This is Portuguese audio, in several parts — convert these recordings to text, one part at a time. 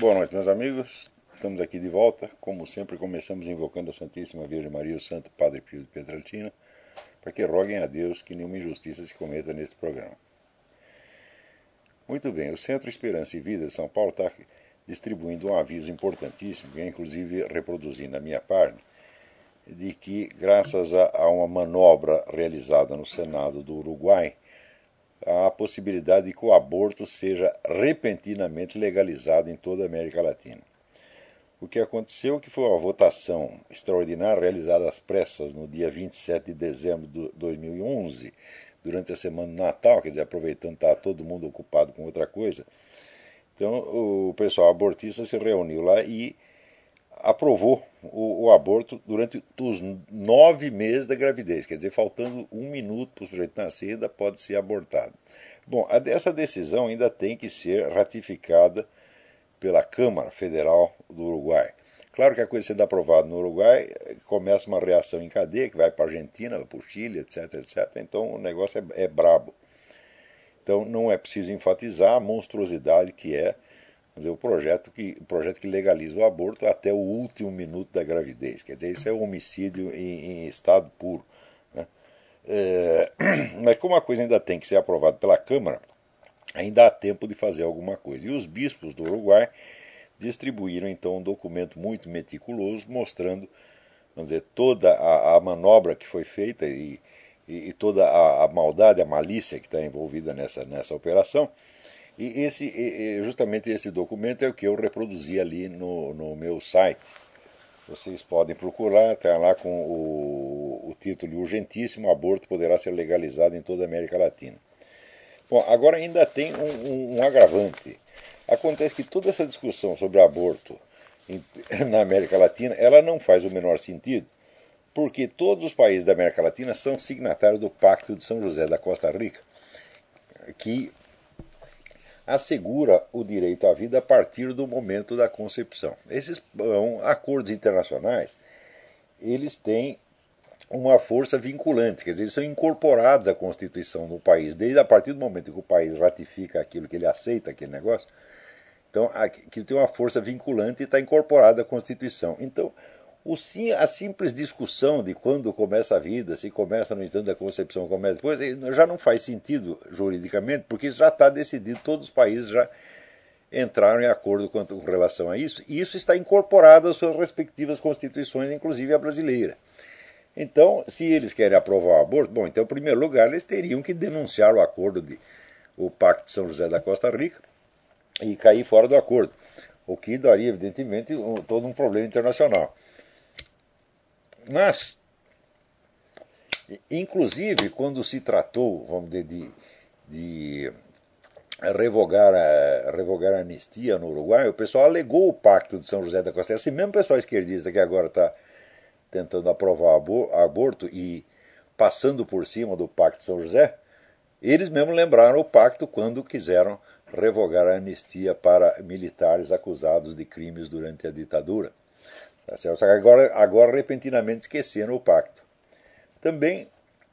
Boa noite, meus amigos. Estamos aqui de volta. Como sempre, começamos invocando a Santíssima Virgem Maria e o Santo Padre Pio de Pietrelcina, para que roguem a Deus que nenhuma injustiça se cometa neste programa. Muito bem, o Centro Esperança e Vida de São Paulo está distribuindo um aviso importantíssimo, que é inclusive reproduzindo a minha página, de que, graças a uma manobra realizada no Senado do Uruguai, há a possibilidade de que o aborto seja repentinamente legalizado em toda a América Latina. O que aconteceu que foi uma votação extraordinária realizada às pressas no dia 27 de dezembro de 2011, durante a semana do Natal, quer dizer, aproveitando que estava todo mundo ocupado com outra coisa. Então o pessoal abortista se reuniu lá e aprovou o aborto durante os 9 meses da gravidez, quer dizer, faltando 1 minuto para o sujeito nascer, ainda pode ser abortado. Bom, essa decisão ainda tem que ser ratificada pela Câmara Federal do Uruguai. Claro que a coisa sendo aprovada no Uruguai, começa uma reação em cadeia, que vai para a Argentina, para o Chile, etc, etc. Então o negócio é brabo. Então não é preciso enfatizar a monstruosidade que é, quer dizer, o projeto que legaliza o aborto até o último minuto da gravidez. Quer dizer, isso é um homicídio em estado puro, né? Mas como a coisa ainda tem que ser aprovada pela Câmara, ainda há tempo de fazer alguma coisa. E os bispos do Uruguai distribuíram então um documento muito meticuloso mostrando, vamos dizer, toda a manobra que foi feita e toda a maldade, a malícia que está envolvida nessa operação. E justamente esse documento é o que eu reproduzi ali no meu site. Vocês podem procurar, está lá com o título urgentíssimo: aborto poderá ser legalizado em toda a América Latina. Bom, agora ainda tem um agravante. Acontece que toda essa discussão sobre aborto na América Latina, ela não faz o menor sentido, porque todos os países da América Latina são signatários do Pacto de São José da Costa Rica, que assegura o direito à vida a partir do momento da concepção. Esses acordos internacionais, eles têm uma força vinculante, quer dizer, eles são incorporados à Constituição do país, desde a partir do momento que o país ratifica aquilo, que ele aceita aquele negócio. Então, aquilo tem uma força vinculante e está incorporado à Constituição. Então, a simples discussão de quando começa a vida, se começa no instante da concepção, começa depois, já não faz sentido juridicamente, porque isso já está decidido, todos os países já entraram em acordo com relação a isso, e isso está incorporado às suas respectivas constituições, inclusive a brasileira. Então, se eles querem aprovar o aborto, bom, então, em primeiro lugar, eles teriam que denunciar o Pacto de São José da Costa Rica e cair fora do acordo, o que daria, evidentemente, todo um problema internacional. Mas, inclusive, quando se tratou, vamos dizer, de revogar a anistia no Uruguai, o pessoal alegou o Pacto de São José da Costa Rica. Esse mesmo pessoal esquerdista que agora está tentando aprovar aborto e passando por cima do Pacto de São José, eles mesmos lembraram o pacto quando quiseram revogar a anistia para militares acusados de crimes durante a ditadura. Tá certo? Só que agora repentinamente esqueceram o pacto. Também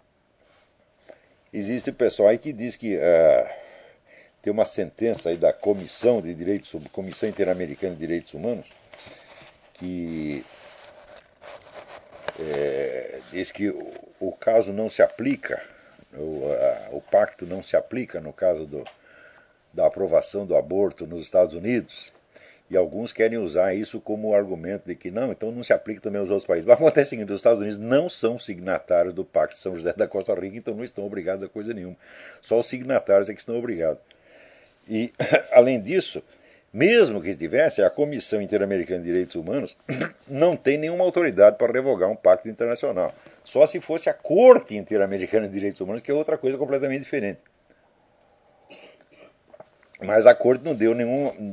existe pessoal aí que diz que tem uma sentença aí da Comissão Interamericana de Direitos Humanos que diz que o caso não se aplica, o pacto não se aplica no caso da aprovação do aborto nos Estados Unidos, e alguns querem usar isso como argumento de que não, então não se aplica também aos outros países. Mas acontece o seguinte: os Estados Unidos não são signatários do Pacto de São José da Costa Rica, então não estão obrigados a coisa nenhuma. Só os signatários é que estão obrigados. E, além disso, mesmo que estivesse, a Comissão Interamericana de Direitos Humanos não tem nenhuma autoridade para revogar um pacto internacional. Só se fosse a Corte Interamericana de Direitos Humanos, que é outra coisa completamente diferente. Mas a Corte não deu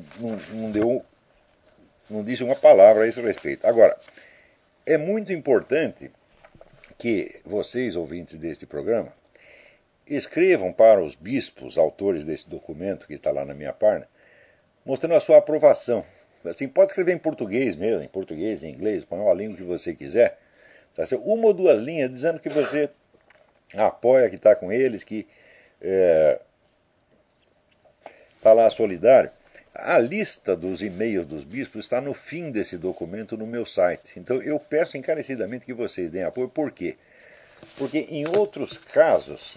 não disse uma palavra a esse respeito. Agora, é muito importante que vocês, ouvintes deste programa, escrevam para os bispos, autores desse documento que está lá na minha página, mostrando a sua aprovação. Assim, pode escrever em português mesmo, em português, em inglês, espanhol, a língua que você quiser. Uma ou duas linhas dizendo que você apoia, que está com eles, que está lá solidário. A lista dos e-mails dos bispos está no fim desse documento no meu site. Então eu peço encarecidamente que vocês deem apoio. Por quê? Porque em outros casos,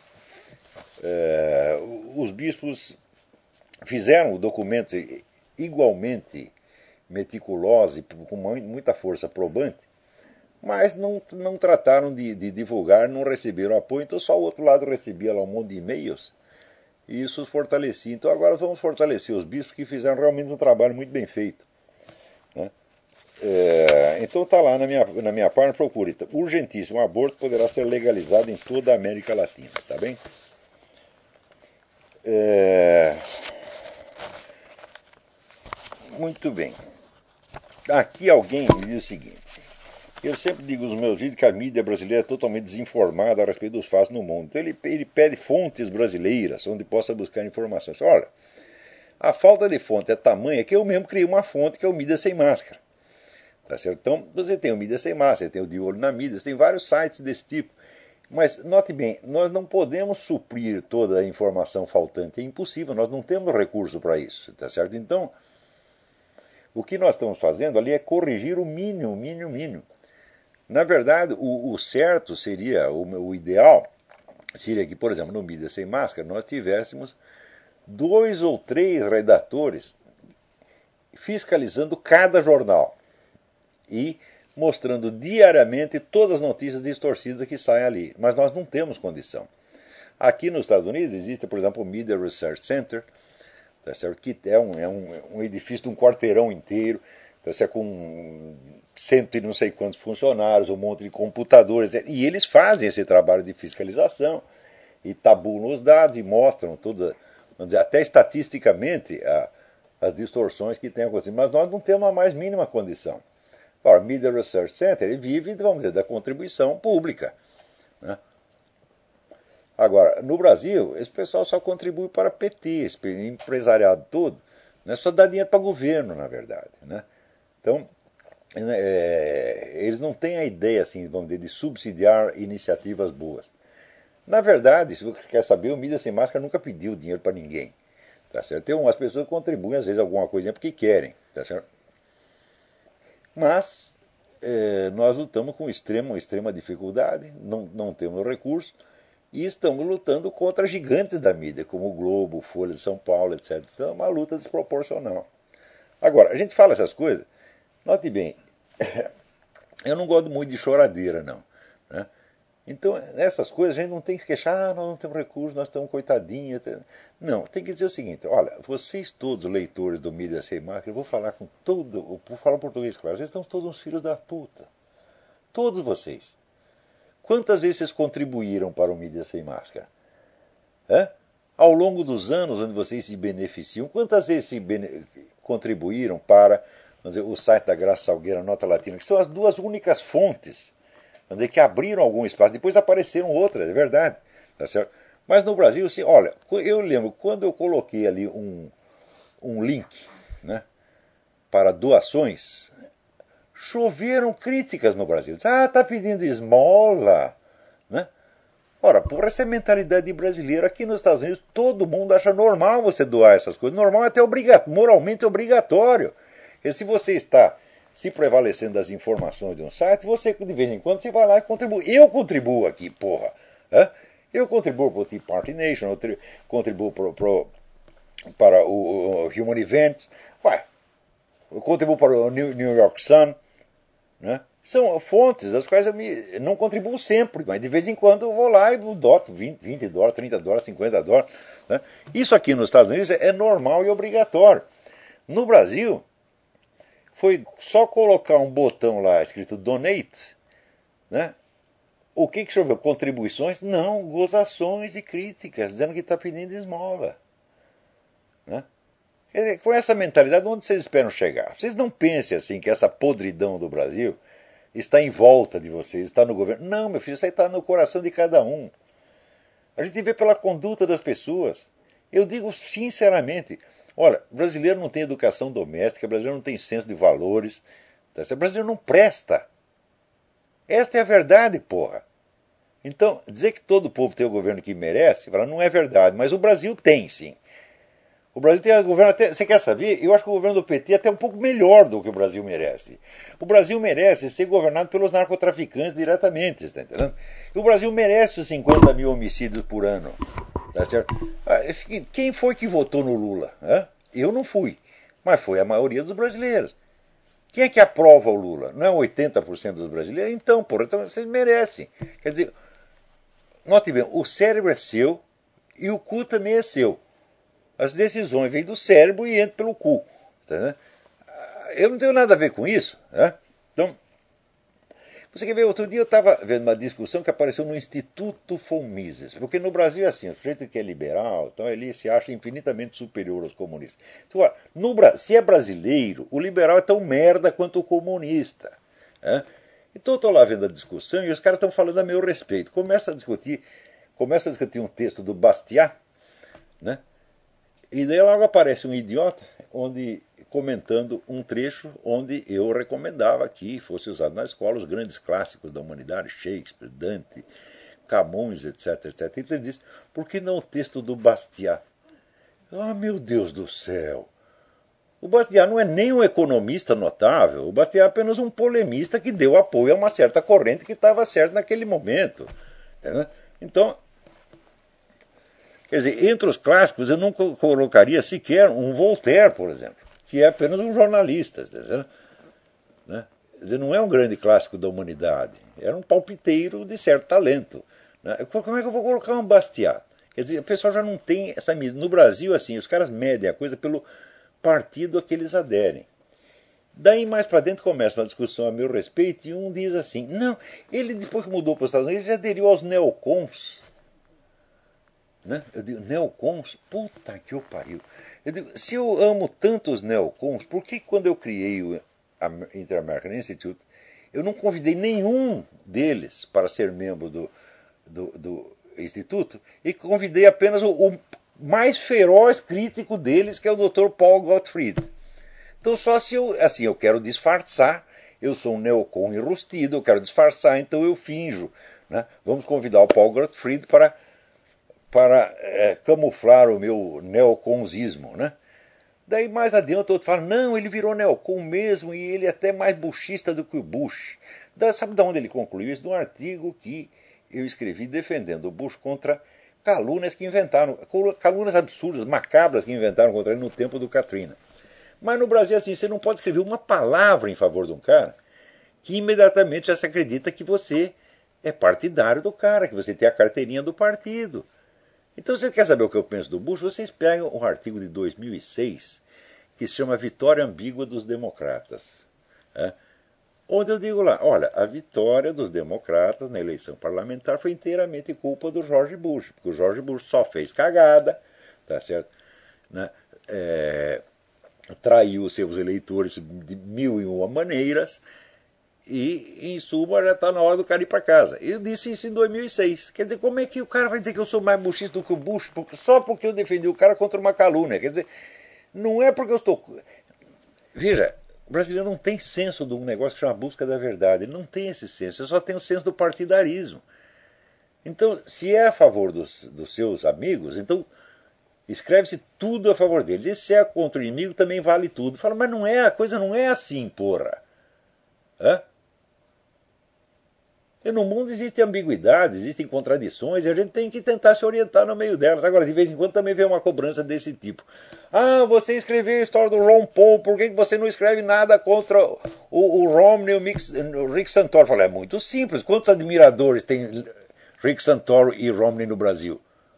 os bispos fizeram documentos igualmente meticulosos e com muita força probante, mas não trataram de divulgar, não receberam apoio, então só o outro lado recebia lá um monte de e-mails e isso os fortalecia. Então agora vamos fortalecer os bispos que fizeram realmente um trabalho muito bem feito, né? Então está lá na minha página, procure. Urgentíssimo, o aborto poderá ser legalizado em toda a América Latina, tá bem? Muito bem. Aqui alguém me diz o seguinte: eu sempre digo nos meus vídeos que a mídia brasileira é totalmente desinformada a respeito dos fatos no mundo. Então ele pede fontes brasileiras onde possa buscar informações. Olha, a falta de fonte é tamanha que eu mesmo criei uma fonte que é o Mídia Sem Máscara. Tá certo? Então você tem o Mídia Sem Máscara, você tem o De Olho na Mídia, você tem vários sites desse tipo. Mas note bem, nós não podemos suprir toda a informação faltante. É impossível, nós não temos recurso para isso. Tá certo? Então, o que nós estamos fazendo ali é corrigir o mínimo. Na verdade, o certo seria, o ideal seria que, por exemplo, no Mídia Sem Máscara, nós tivéssemos 2 ou 3 redatores fiscalizando cada jornal e mostrando diariamente todas as notícias distorcidas que saem ali. Mas nós não temos condição. Aqui nos Estados Unidos existe, por exemplo, o Media Research Center, tá certo? Que é um edifício de um quarteirão inteiro, tá certo? Com 100 e não sei quantos funcionários, um monte de computadores, e eles fazem esse trabalho de fiscalização e tabulam os dados e mostram toda, vamos dizer, até estatisticamente as distorções que têm acontecido. Mas nós não temos a mais mínima condição. Ora, o Media Research Center ele vive, vamos dizer, da contribuição pública, né? Agora, no Brasil, esse pessoal só contribui para PT, esse empresariado todo, né? Só dá dinheiro para governo, na verdade, né? Então, eles não têm a ideia, assim, vamos dizer, de subsidiar iniciativas boas. Na verdade, se você quer saber, o Mídia Sem Máscara nunca pediu dinheiro para ninguém, tá certo? Tem umas pessoas que contribuem, às vezes, alguma coisinha porque querem, tá certo? Mas nós lutamos com extrema dificuldade, não temos recursos, e estamos lutando contra gigantes da mídia, como o Globo, Folha de São Paulo, etc. Então é uma luta desproporcional. Agora, a gente fala essas coisas, note bem, eu não gosto muito de choradeira, não, né? Então, nessas coisas, a gente não tem que queixar, nós não temos recursos, nós estamos coitadinhos. Não, tem que dizer o seguinte: olha, vocês todos, leitores do Mídia Sem Máscara, eu vou falar com todo, vou falar português, claro, vocês estão todos uns filhos da puta. Todos vocês. Quantas vezes vocês contribuíram para o Mídia Sem Máscara? Ao longo dos anos onde vocês se beneficiam, quantas vezes contribuíram para, vamos dizer, o site da Graça Salgueira, Nota Latina, que são as 2 únicas fontes, vamos dizer, que abriram algum espaço, depois apareceram outras, é verdade, tá certo? Mas no Brasil, assim, olha, eu lembro, quando eu coloquei ali um link, né, para doações, choveram críticas no Brasil. Tá pedindo esmola, né? Ora, porra, essa é a mentalidade brasileira. Aqui nos Estados Unidos, todo mundo acha normal você doar essas coisas. Normal é até moralmente obrigatório. E se você está se prevalecendo das informações de um site, você, de vez em quando, você vai lá e contribui. Eu contribuo aqui, porra. Eu contribuo para o Tea Party Nation, eu contribuo para o Human Events, eu contribuo para o New York Sun, né? São fontes das quais eu não contribuo sempre, mas de vez em quando eu vou lá e doto $20, $30, $50. Né? Isso aqui nos Estados Unidos é normal e obrigatório. No Brasil, foi só colocar um botão lá escrito Donate, né? O que choveu? Contribuições? Não, gozações e críticas, dizendo que está pedindo esmola. Né? Com essa mentalidade, onde vocês esperam chegar? Vocês não pensem assim que essa podridão do Brasil está em volta de vocês, está no governo. Não, meu filho, isso aí está no coração de cada um. A gente vê pela conduta das pessoas. Eu digo sinceramente, olha, brasileiro não tem educação doméstica, brasileiro não tem senso de valores, o brasileiro não presta. Esta é a verdade, porra. Então, dizer que todo o povo tem o governo que merece, não é verdade, mas o Brasil tem, sim. O Brasil tem um governo até. Você quer saber? Eu acho que o governo do PT é até um pouco melhor do que o Brasil merece. O Brasil merece ser governado pelos narcotraficantes diretamente, está entendendo? E o Brasil merece os 50 mil homicídios por ano. Tá certo? Quem foi que votou no Lula? Eu não fui. Mas foi a maioria dos brasileiros. Quem é que aprova o Lula? Não é 80% dos brasileiros? Então, porra, então vocês merecem. Quer dizer, note bem, o cérebro é seu e o cu também é seu. As decisões vêm do cérebro e entram pelo cu. Tá? Eu não tenho nada a ver com isso. Né? Então, você quer ver, outro dia eu estava vendo uma discussão que apareceu no Instituto von Mises. Porque no Brasil é assim, o sujeito que é liberal, então ele se acha infinitamente superior aos comunistas. Então, se é brasileiro, o liberal é tão merda quanto o comunista. Né? Então eu estou lá vendo a discussão e os caras estão falando a meu respeito. Começa a discutir um texto do Bastiat, né? E daí logo aparece um idiota comentando um trecho onde eu recomendava que fosse usado na escola os grandes clássicos da humanidade, Shakespeare, Dante, Camões, etc, etc. Então ele diz, por que não o texto do Bastiat? Ah, meu Deus do céu! O Bastiat não é nem um economista notável, o Bastiat é apenas um polemista que deu apoio a uma certa corrente que estava certa naquele momento. Então, quer dizer, entre os clássicos eu não colocaria sequer um Voltaire, por exemplo, que é apenas um jornalista. Né? Quer dizer, não é um grande clássico da humanidade, era um palpiteiro de certo talento. Né? Como é que eu vou colocar um Bastiat? Quer dizer, o pessoal já não tem essa medida. No Brasil, assim, os caras medem a coisa pelo partido a que eles aderem. Daí mais para dentro começa uma discussão a meu respeito e um diz assim, não, ele depois que mudou para os Estados Unidos, ele aderiu aos neocons. Né? Eu digo, neocons? Puta que o pariu. Eu digo, se eu amo tanto os neocons, por que quando eu criei o Inter-American Institute, eu não convidei nenhum deles para ser membro do Instituto e convidei apenas o mais feroz crítico deles, que é o Dr. Paul Gottfried. Então só se eu quero disfarçar, eu sou um neocon enrustido, eu quero disfarçar, então eu finjo. Né? Vamos convidar o Paul Gottfried para camuflar o meu neoconzismo, né? Daí mais adiante outro fala, não, ele virou neocon mesmo e ele é até mais bushista do que o Bush. Sabe de onde ele concluiu isso? De um artigo que eu escrevi defendendo o Bush contra calúnias absurdas, macabras que inventaram contra ele no tempo do Katrina. Mas no Brasil assim, você não pode escrever uma palavra em favor de um cara que imediatamente já se acredita que você é partidário do cara, que você tem a carteirinha do partido. Então, você quer saber o que eu penso do Bush? Vocês pegam um artigo de 2006 que se chama Vitória Ambígua dos Democratas. Onde eu digo lá, olha, a vitória dos democratas na eleição parlamentar foi inteiramente culpa do George Bush, porque o George Bush só fez cagada, tá certo? Né? Traiu seus eleitores de 1001 maneiras, e, em suma, já está na hora do cara ir para casa. Eu disse isso em 2006. Quer dizer, como é que o cara vai dizer que eu sou mais bushista do que o Bush só porque eu defendi o cara contra uma calúnia? Quer dizer, não é porque eu estou... Veja, o brasileiro não tem senso de um negócio que chama busca da verdade. Ele não tem esse senso, ele só tem o senso do partidarismo. Então, se é a favor dos seus amigos, então escreve-se tudo a favor deles. E se é contra o inimigo, também vale tudo. Fala, mas não é, a coisa não é assim, porra. E no mundo existem ambiguidades, existem contradições, e a gente tem que tentar se orientar no meio delas. Agora, de vez em quando também vem uma cobrança desse tipo. Ah, você escreveu a história do Ron Paul, por que você não escreve nada contra o Romney e o Rick Santoro? Eu falo, é muito simples. Quantos admiradores tem Rick Santoro e Romney no Brasil?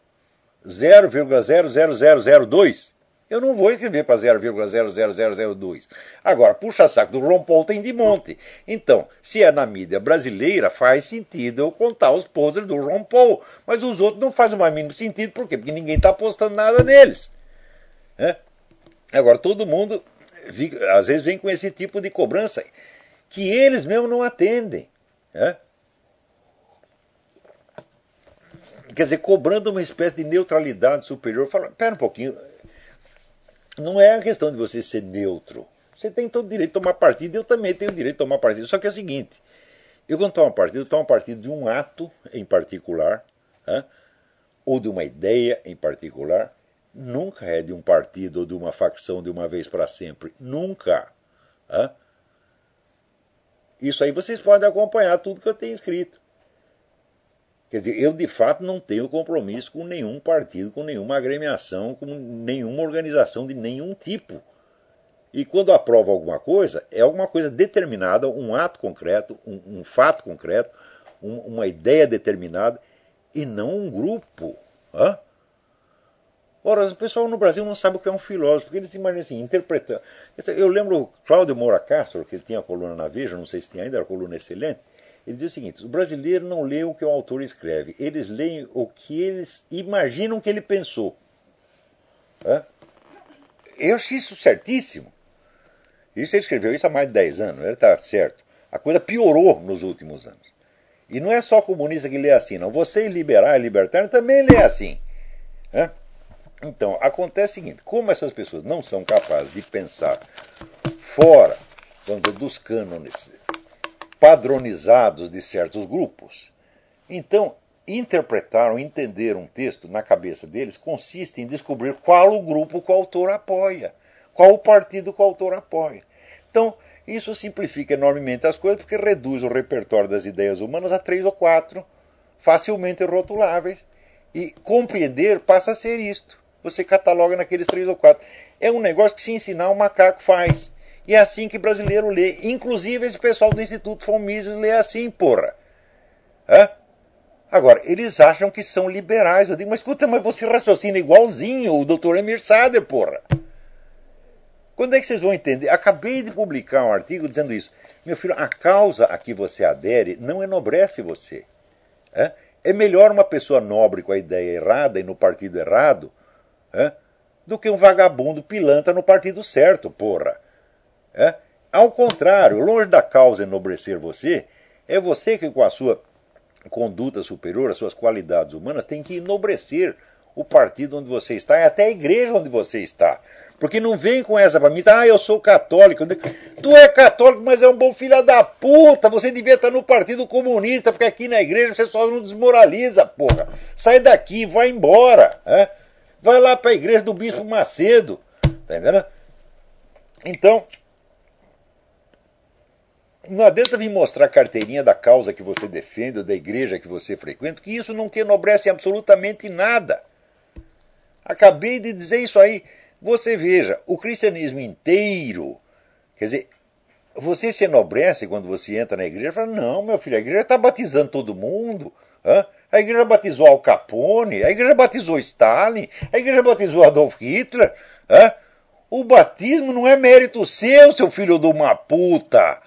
0,00002? Eu não vou escrever para 0,00002. Agora, puxa-saco do Ron Paul tem de monte. Então, se é na mídia brasileira, faz sentido eu contar os podres do Ron Paul. Mas os outros não fazem o mais mínimo sentido. Por quê? Porque ninguém está postando nada neles. Agora, todo mundo, às vezes, vem com esse tipo de cobrança que eles mesmos não atendem. Quer dizer, cobrando uma espécie de neutralidade superior. Fala, pera um pouquinho... Não é a questão de você ser neutro. Você tem todo o direito de tomar partido, eu também tenho o direito de tomar partido. Só que é o seguinte, eu quando tomo partido, eu tomo partido de um ato em particular, ou de uma ideia em particular, nunca é de um partido ou de uma facção de uma vez para sempre. Nunca. Hã? Isso aí vocês podem acompanhar tudo que eu tenho escrito. Quer dizer, eu de fato não tenho compromisso com nenhum partido, com nenhuma agremiação, com nenhuma organização de nenhum tipo. E quando aprovo alguma coisa, é alguma coisa determinada, um ato concreto, um fato concreto, uma ideia determinada, e não um grupo. Hã? Ora, o pessoal no Brasil não sabe o que é um filósofo, porque eles imaginam assim, interpretando. Eu lembro o Cláudio Moura Castro, que ele tinha a coluna na Veja, não sei se tinha ainda, era uma coluna excelente. Ele diz o seguinte: o brasileiro não lê o que o autor escreve, eles leem o que eles imaginam que ele pensou. Eu acho isso certíssimo. Isso ele escreveu isso há mais de 10 anos, ele está certo. A coisa piorou nos últimos anos. E não é só comunista que lê assim, não. Você liberal e libertário também lê assim. Então, acontece o seguinte: como essas pessoas não são capazes de pensar fora, vamos dizer, dos cânones padronizados de certos grupos, então interpretar ou entender um texto na cabeça deles consiste em descobrir qual o grupo que o autor apoia, qual o partido que o autor apoia. Então, isso simplifica enormemente as coisas, porque reduz o repertório das ideias humanas a 3 ou 4, facilmente rotuláveis, e compreender passa a ser isto. Você cataloga naqueles 3 ou 4. É um negócio que se ensinar o macaco faz. E é assim que brasileiro lê. Inclusive esse pessoal do Instituto von Mises lê assim, porra. Agora, eles acham que são liberais. Eu digo, mas escuta, mas você raciocina igualzinho o Dr. Emir Sader, porra. Quando é que vocês vão entender? Acabei de publicar um artigo dizendo isso. Meu filho, a causa a que você adere não enobrece você. É melhor uma pessoa nobre com a ideia errada e no partido errado do que um vagabundo pilantra no partido certo, porra. Ao contrário, longe da causa enobrecer você, é você que com a sua conduta superior, as suas qualidades humanas, tem que enobrecer o partido onde você está e até a igreja onde você está. Porque não vem com essa pra mim, eu sou católico. Tu é católico, mas é um bom filho da puta. Você devia estar no Partido Comunista, porque aqui na igreja você só não desmoraliza, porra. Sai daqui, vai embora. Vai lá pra igreja do Bispo Macedo. Tá entendendo? Então, não adianta vir mostrar a carteirinha da causa que você defende ou da igreja que você frequenta, que isso não te enobrece absolutamente nada. Acabei de dizer isso aí. Você veja, o cristianismo inteiro, quer dizer, você se enobrece quando você entra na igreja e fala, não, meu filho, a igreja está batizando todo mundo. A igreja batizou Al Capone, a igreja batizou Stalin, a igreja batizou Adolf Hitler. O batismo não é mérito seu filho de uma puta.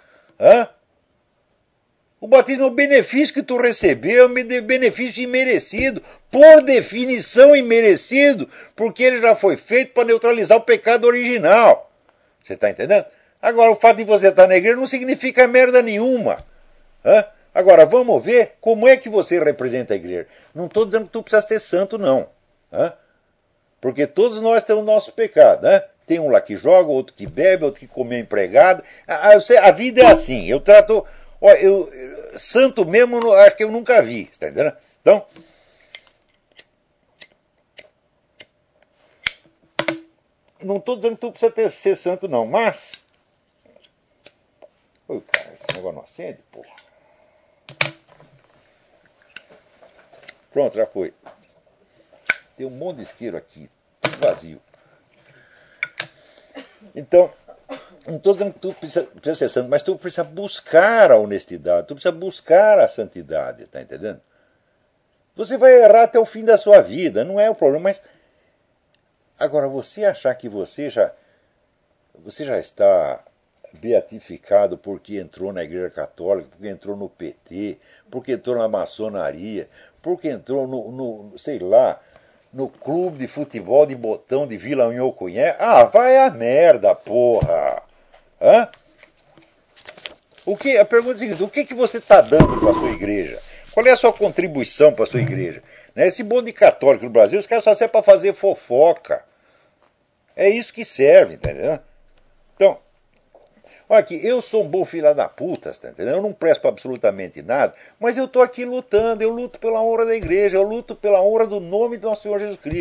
O batismo é o benefício que tu recebeu, é um benefício imerecido, por definição imerecido, porque ele já foi feito para neutralizar o pecado original. Você está entendendo? Agora, o fato de você estar na igreja não significa merda nenhuma. Agora, vamos ver como é que você representa a igreja. Não estou dizendo que tu precisa ser santo, não. Porque todos nós temos nosso pecado. Tem um lá que joga, outro que bebe, outro que come empregado. A vida é assim. Eu trato... santo mesmo, acho que eu nunca vi. Está entendendo? Então... Não estou dizendo que tu precisa ser santo, não. Mas... Oi, cara, esse negócio não acende, porra. Pronto, já foi. Tem um monte de isqueiro aqui, tudo vazio. Então, não estou dizendo que tu precisa ser santo, mas tu precisa buscar a honestidade, tu precisa buscar a santidade, tá entendendo? Você vai errar até o fim da sua vida, não é o problema, mas... Agora, você achar que você já está beatificado porque entrou na Igreja Católica, porque entrou no PT, porque entrou na maçonaria, porque entrou sei lá, no clube de futebol de botão de Vila Unhocunhé. Vai a merda, porra! A pergunta é a seguinte: o que você está dando para a sua igreja? Qual é a sua contribuição para a sua igreja? Esse bonde de católico no Brasil, os caras só servem para fazer fofoca. É isso que serve, entendeu? Então, olha aqui, eu sou um bom filho da puta, tá entendendo? Eu não presto para absolutamente nada, mas eu estou aqui lutando, eu luto pela honra da igreja, eu luto pela honra do nome do nosso Senhor Jesus Cristo.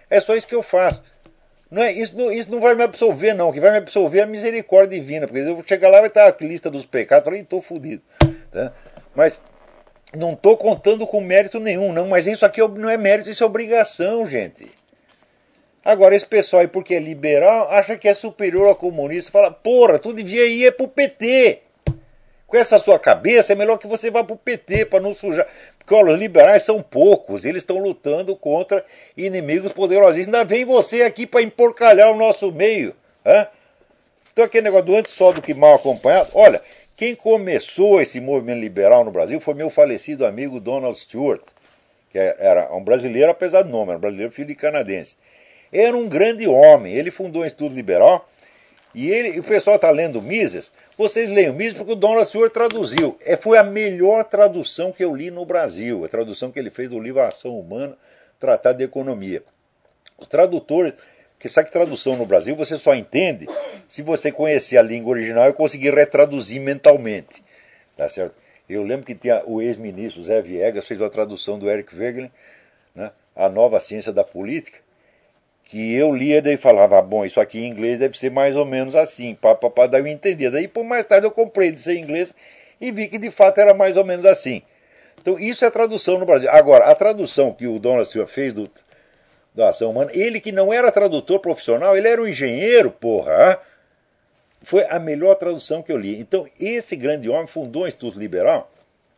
É só isso que eu faço. Não é, isso não vai me absolver, não. O que vai me absolver é a misericórdia divina. Porque eu vou chegar lá e vai estar a lista dos pecados. Eu falei, estou fodido. Tá? Mas não estou contando com mérito nenhum, não. Mas isso aqui não é mérito, isso é obrigação, gente. Agora, esse pessoal aí, porque é liberal, acha que é superior ao comunista. Fala, porra, tu devia ir pro PT. Com essa sua cabeça, é melhor que você vá pro PT para não sujar. Porque olha, os liberais são poucos, eles estão lutando contra inimigos poderosos. Ainda vem você aqui para emporcalhar o nosso meio. Hein? Então aquele negócio do antes só do que mal acompanhado. Olha, quem começou esse movimento liberal no Brasil foi meu falecido amigo Donald Stewart, que era um brasileiro, apesar do nome, era um brasileiro filho de canadense. Era um grande homem, ele fundou um Instituto Liberal, e o pessoal está lendo Mises, vocês leiam Mises porque o Donald Stewart traduziu. Foi a melhor tradução que eu li no Brasil, a tradução que ele fez do livro Ação Humana, Tratado de Economia. Os tradutores, porque sabe que tradução no Brasil você só entende se você conhecer a língua original e conseguir retraduzir mentalmente. Tá certo? Eu lembro que tinha o ex-ministro Zé Viegas, fez a tradução do Eric Wegelin, né, A Nova Ciência da Política, que eu lia e falava, bom, isso aqui em inglês deve ser mais ou menos assim, daí eu entendia. Daí, por mais tarde, eu comprei de ser inglês e vi que, de fato, era mais ou menos assim. Então, isso é tradução no Brasil. Agora, a tradução que o Donald Stewart fez da Ação Humana, ele que não era tradutor profissional, ele era um engenheiro, porra, foi a melhor tradução que eu li. Então, esse grande homem fundou o Instituto Liberal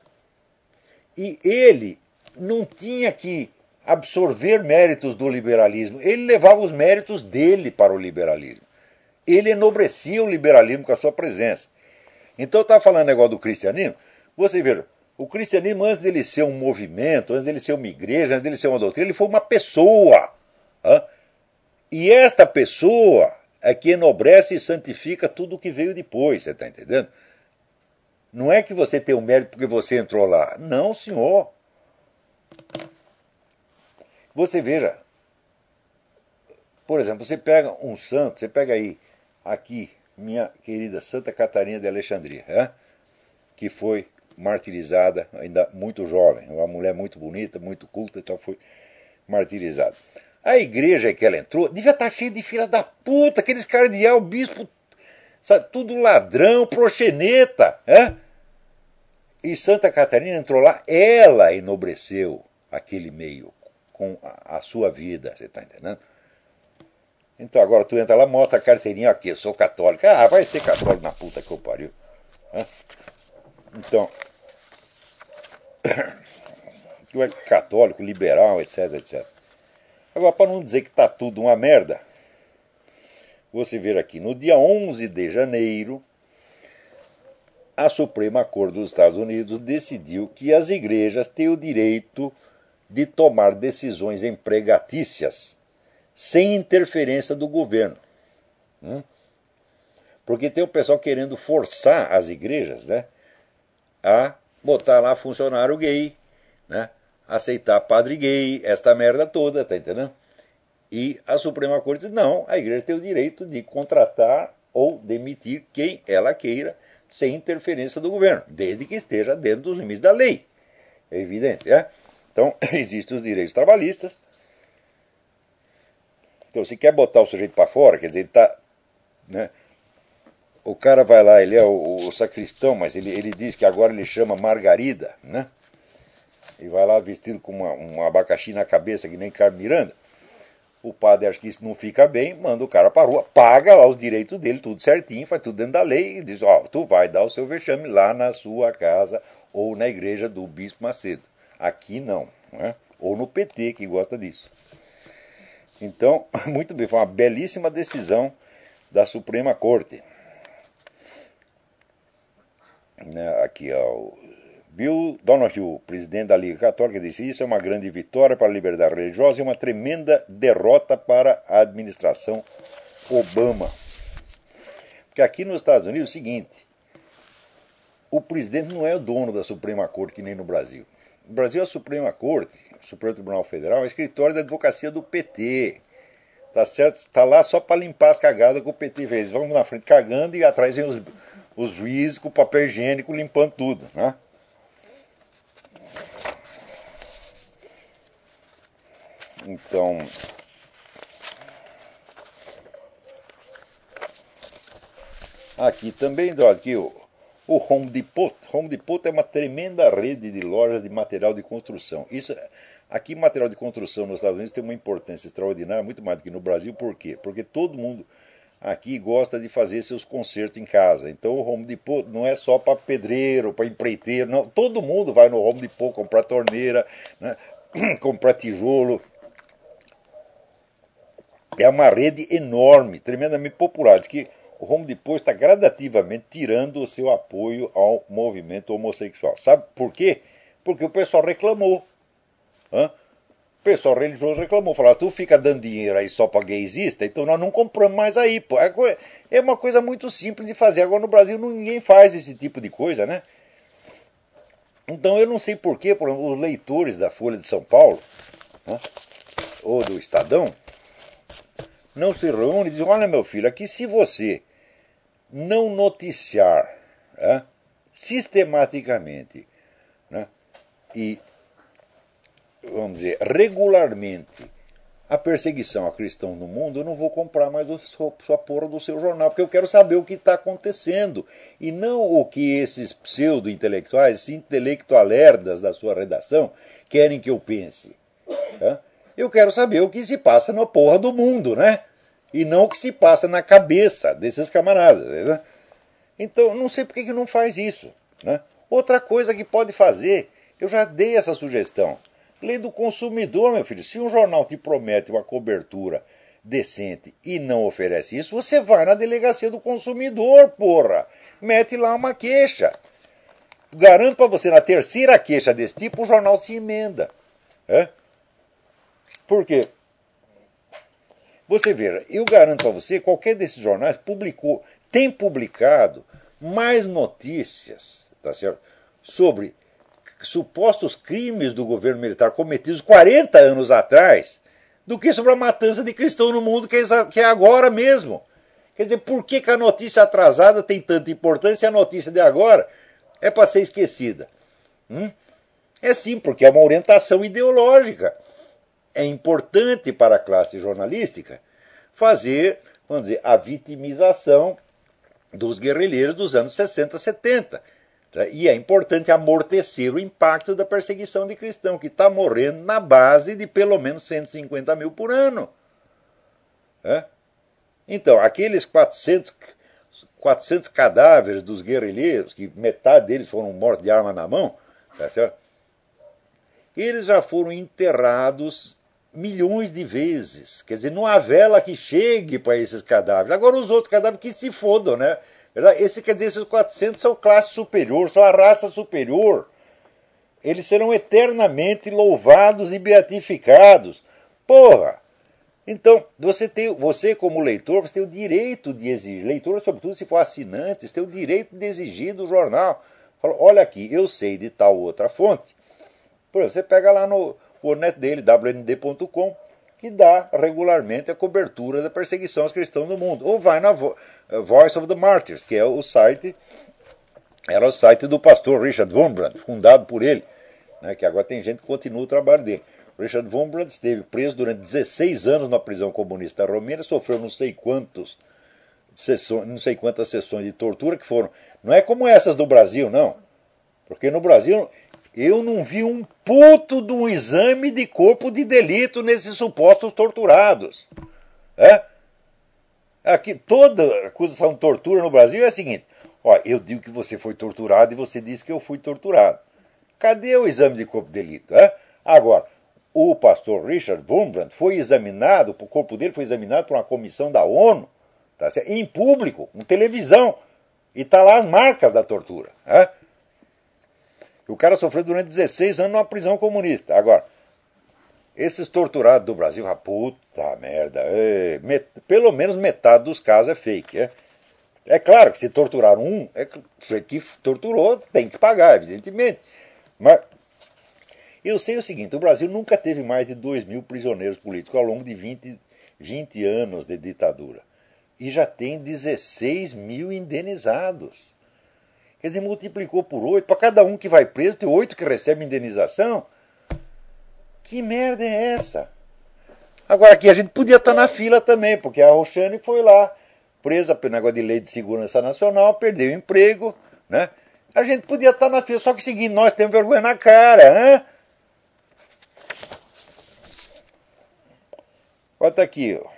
e ele não tinha que absorver méritos do liberalismo. Ele levava os méritos dele para o liberalismo. Ele enobrecia o liberalismo com a sua presença. Então, eu estava falando negócio do cristianismo. Você veja, o cristianismo, antes dele ser um movimento, antes dele ser uma igreja, antes dele ser uma doutrina, ele foi uma pessoa. Hein? E esta pessoa é que enobrece e santifica tudo o que veio depois, você está entendendo? Não é que você tem o mérito porque você entrou lá. Não, senhor. Você veja, por exemplo, você pega um santo, você pega aí, aqui, minha querida Santa Catarina de Alexandria, que foi martirizada ainda muito jovem, uma mulher muito bonita, muito culta, então foi martirizada. A igreja que ela entrou devia estar cheia de filha da puta, aqueles cardeal, bispo, sabe, tudo ladrão, proxeneta. E Santa Catarina entrou lá, ela enobreceu aquele meio com a sua vida, você está entendendo? Então agora tu entra lá, mostra a carteirinha aqui, eu sou católico. Ah, vai ser católico na puta que eu pariu. Então, tu é católico, liberal, etc, etc. Agora, para não dizer que está tudo uma merda, você vê aqui, no dia 11 de janeiro, a Suprema Corte dos Estados Unidos decidiu que as igrejas têm o direito de tomar decisões empregatícias sem interferência do governo. Porque tem o pessoal querendo forçar as igrejas, né, a botar lá funcionário gay, né, aceitar padre gay, esta merda toda, tá entendendo? E a Suprema Corte diz, não, a igreja tem o direito de contratar ou demitir quem ela queira sem interferência do governo, desde que esteja dentro dos limites da lei. É evidente, né? Então, existem os direitos trabalhistas. Então, se quer botar o sujeito para fora, quer dizer, ele está... Né, o cara vai lá, ele é o sacristão, mas ele diz que agora ele chama Margarida, né? E vai lá vestido com um abacaxi na cabeça, que nem Carmen Miranda. O padre acha que isso não fica bem, manda o cara para a rua, paga lá os direitos dele, tudo certinho, faz tudo dentro da lei, e diz, ó, tu vai dar o seu vexame lá na sua casa ou na igreja do Bispo Macedo. Aqui não, né? Ou no PT, que gosta disso. Então, muito bem, foi uma belíssima decisão da Suprema Corte. Aqui, ó, o Bill Donohue, presidente da Liga Católica, disse: isso é uma grande vitória para a liberdade religiosa e uma tremenda derrota para a administração Obama. Porque aqui nos Estados Unidos é o seguinte: o presidente não é o dono da Suprema Corte, que nem no Brasil. No Brasil, a Suprema Corte, o Supremo Tribunal Federal, é o escritório da advocacia do PT. Tá certo? Está lá só para limpar as cagadas que o PT fez. Vamos na frente cagando e atrás vem os juízes com papel higiênico limpando tudo, né? Então, Aqui também, aqui o Home Depot. Home Depot é uma tremenda rede de lojas de material de construção. Aqui, material de construção nos Estados Unidos tem uma importância extraordinária, muito mais do que no Brasil. Por quê? Porque todo mundo aqui gosta de fazer seus concertos em casa. Então o Home Depot não é só para pedreiro, para empreiteiro, não. Todo mundo vai no Home Depot comprar torneira, né? Comprar tijolo. É uma rede enorme, tremendamente popular. Diz que o Home Depot está gradativamente tirando o seu apoio ao movimento homossexual. Sabe por quê? Porque o pessoal reclamou. O pessoal religioso reclamou. Falou, tu fica dando dinheiro aí só para gaysista, então nós não compramos mais aí. Pô. É uma coisa muito simples de fazer. Agora no Brasil ninguém faz esse tipo de coisa, né? Então eu não sei por quê, por exemplo, os leitores da Folha de São Paulo, né, ou do Estadão, não se reúnem e dizem, olha meu filho, aqui se você não noticiar sistematicamente, né, e, vamos dizer, regularmente a perseguição a cristãos no mundo, eu não vou comprar mais a porra do seu jornal, porque eu quero saber o que está acontecendo, e não o que esses pseudo-intelectuais, esses intelectualerdas da sua redação, querem que eu pense. Eu quero saber o que se passa na porra do mundo, né? E não o que se passa na cabeça desses camaradas. Né? Então, não sei por que não faz isso. Né? Outra coisa que pode fazer, eu já dei essa sugestão. Lei do consumidor, meu filho. Se um jornal te promete uma cobertura decente e não oferece isso, você vai na delegacia do consumidor, porra. Mete lá uma queixa. Garanto para você, na terceira queixa desse tipo, o jornal se emenda. Por quê? Você veja, eu garanto para você, qualquer desses jornais tem publicado mais notícias, tá certo, sobre supostos crimes do governo militar cometidos 40 anos atrás, do que sobre a matança de cristãos no mundo, que é agora mesmo. Quer dizer, por que a notícia atrasada tem tanta importância e a notícia de agora é para ser esquecida? É sim, porque é uma orientação ideológica. É importante para a classe jornalística fazer, vamos dizer, a vitimização dos guerrilheiros dos anos 60, 70. E é importante amortecer o impacto da perseguição de cristão, que está morrendo na base de pelo menos 150 mil por ano. Então, aqueles 400 cadáveres dos guerrilheiros, que metade deles foram mortos de arma na mão, tá certo? Eles já foram enterrados milhões de vezes. Quer dizer, não há vela que chegue para esses cadáveres. Agora os outros cadáveres que se fodam, né? Quer dizer, esses 400 são classe superior, são a raça superior. Eles serão eternamente louvados e beatificados. Porra! Então, você como leitor, você tem o direito de exigir, leitor, sobretudo se for assinante, você tem o direito de exigir do jornal. Fala, olha aqui, eu sei de tal outra fonte. Por exemplo, você pega lá no net dele, wnd.com, que dá regularmente a cobertura da perseguição aos cristãos no mundo. Ou vai na Voice of the Martyrs, que é era o site do pastor Richard Wurmbrand, fundado por ele, né, que agora tem gente que continua o trabalho dele. Richard Wurmbrand esteve preso durante 16 anos na prisão comunista romena, sofreu não sei quantas sessões de tortura que foram. Não é como essas do Brasil, não. Porque no Brasil eu não vi um puto de um exame de corpo de delito nesses supostos torturados. Aqui toda acusação de tortura no Brasil é a seguinte: ó, eu digo que você foi torturado e você disse que eu fui torturado. Cadê o exame de corpo de delito? Agora, o pastor Richard Wurmbrand foi examinado, o corpo dele foi examinado por uma comissão da ONU, tá certo? Em público, com televisão, e está lá as marcas da tortura. O cara sofreu durante 16 anos numa prisão comunista. Agora, esses torturados do Brasil, puta merda, pelo menos metade dos casos é fake. É claro que se torturaram que torturou, tem que pagar, evidentemente. Mas eu sei o seguinte, o Brasil nunca teve mais de 2.000 prisioneiros políticos ao longo de 20 anos de ditadura. E já tem 16 mil indenizados. Quer dizer, multiplicou por 8. Para cada um que vai preso, tem 8 que recebem indenização. Que merda é essa? Agora, aqui a gente podia estar na fila também, porque a Roxane foi lá presa pelo negócio de lei de segurança nacional, perdeu o emprego, né? A gente podia estar na fila, só que seguinte, nós temos vergonha na cara, hein? Olha, tá aqui, ó.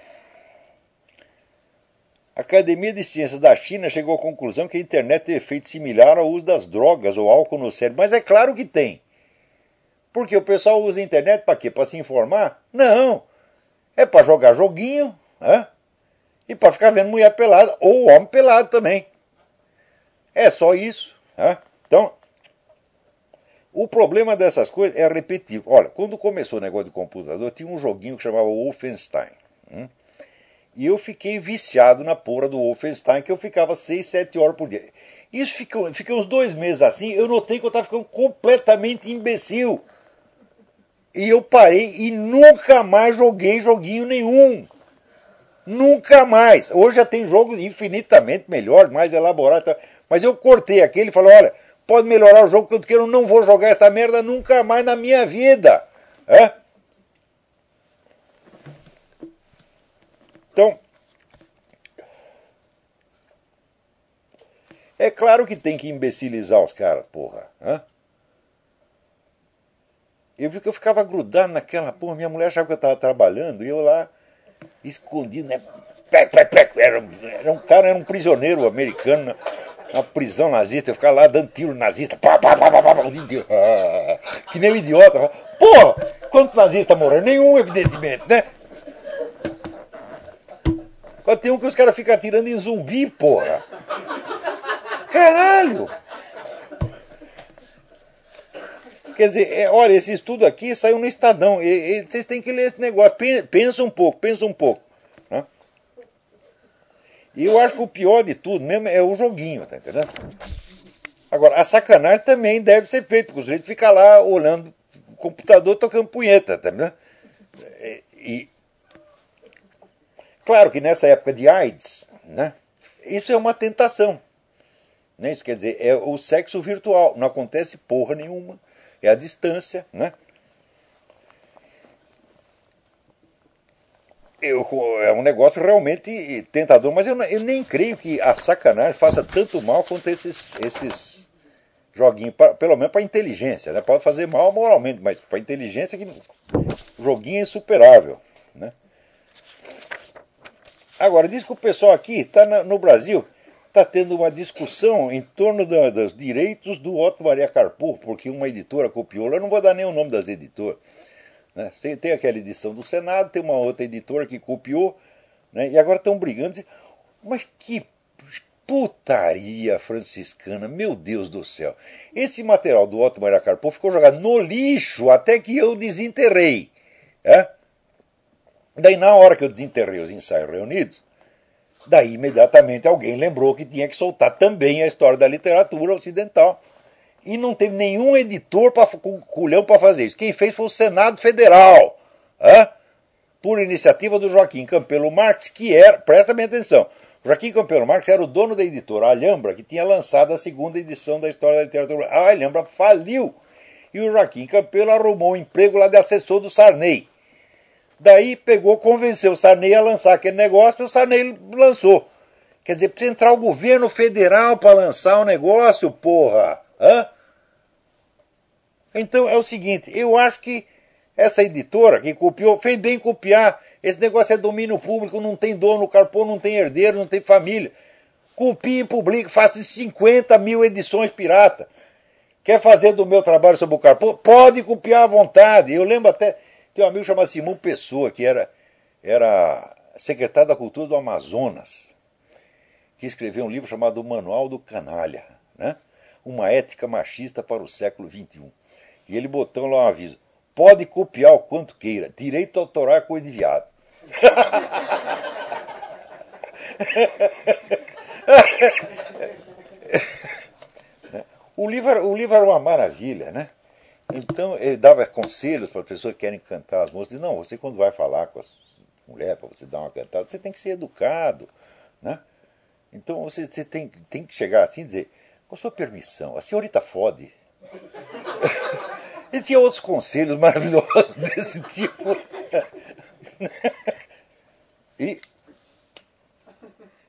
A Academia de Ciências da China chegou à conclusão que a internet tem efeito similar ao uso das drogas ou álcool no cérebro. Mas é claro que tem. Porque o pessoal usa a internet para quê? Para se informar? Não. É para jogar joguinho, né? E para ficar vendo mulher pelada, ou homem pelado também. É só isso. Né? Então, o problema dessas coisas é repetitivo. Olha, quando começou o negócio de computador, tinha um joguinho que chamava Wolfenstein. E eu fiquei viciado na porra do Wolfenstein, que eu ficava 6, 7 horas por dia. Isso fiquei uns 2 meses assim, eu notei que eu estava ficando completamente imbecil. E eu parei e nunca mais joguei joguinho nenhum. Nunca mais. Hoje já tem jogos infinitamente melhores, mais elaborados. Mas eu cortei aquele e falei, olha, pode melhorar o jogo que eu não vou jogar essa merda nunca mais na minha vida. Então, é claro que tem que imbecilizar os caras, porra. Eu vi que eu ficava grudado naquela porra. Minha mulher achava que eu estava trabalhando e eu lá, escondido, né? Era um cara, era um prisioneiro americano na prisão nazista. Eu ficava lá dando tiro nazista. Que nem um idiota. Porra, quantos nazistas morreram? Nenhum, evidentemente, né? Quando tem um que os caras ficam atirando em zumbi, porra. Caralho! Quer dizer, olha, esse estudo aqui saiu no Estadão. Vocês têm que ler esse negócio. Pensa um pouco. Né? E eu acho que o pior de tudo mesmo é o joguinho, tá entendendo? Agora, a sacanagem também deve ser feita, porque o sujeito fica lá olhando o computador tocando punheta, tá entendendo? E claro que nessa época de AIDS, né, isso é uma tentação. Né? Isso quer dizer, é o sexo virtual. Não acontece porra nenhuma. É a distância, né? É um negócio realmente tentador, mas eu nem creio que a sacanagem faça tanto mal quanto esses joguinhos, pelo menos para a inteligência, né? Pode fazer mal moralmente, mas para a inteligência o joguinho é insuperável, né? Agora, diz que o pessoal aqui está no Brasil, está tendo uma discussão em torno dos direitos do Otto Maria Carpo, porque uma editora copiou. Eu não vou dar nem o nome das editoras. Né? Tem aquela edição do Senado, tem uma outra editora que copiou, né? E agora estão brigando. Mas que putaria franciscana, meu Deus do céu. Esse material do Otto Maria Carpo ficou jogado no lixo até que eu desenterrei. Daí, na hora que eu desenterrei os ensaios reunidos, daí, imediatamente, alguém lembrou que tinha que soltar também a história da literatura ocidental. E não teve nenhum editor com culhão para fazer isso. Quem fez foi o Senado Federal. Por iniciativa do Joaquim Campelo Marx, que era, presta bem atenção, o Joaquim Campelo Marx era o dono da editora Alhambra, que tinha lançado a segunda edição da história da literatura. A Alhambra faliu. E o Joaquim Campelo arrumou um emprego lá de assessor do Sarney. Daí convenceu o Sarney a lançar aquele negócio e o Sarney lançou. Quer dizer, precisa entrar o governo federal para lançar o negócio, porra. Então é o seguinte, eu acho que essa editora que copiou, fez bem copiar. Esse negócio é domínio público, não tem dono, o Carpo não tem herdeiro, não tem família. Copie e publique, faça 50 mil edições pirata. Quer fazer do meu trabalho sobre o Carpo? Pode copiar à vontade. Eu lembro até... Tem um amigo chamado Simão Pessoa, que era secretário da Cultura do Amazonas, que escreveu um livro chamado O Manual do Canalha, né? Uma ética machista para o século XXI. E ele botou lá um aviso, pode copiar o quanto queira, direito autoral é coisa de viado. O livro era uma maravilha, né? Então, ele dava conselhos para as pessoas que querem cantar as músicas. Não, você quando vai falar com as mulheres, para você dar uma cantada, você tem que ser educado, né? Então, você tem que chegar assim e dizer, com sua permissão, a senhorita fode. E tinha outros conselhos maravilhosos desse tipo. E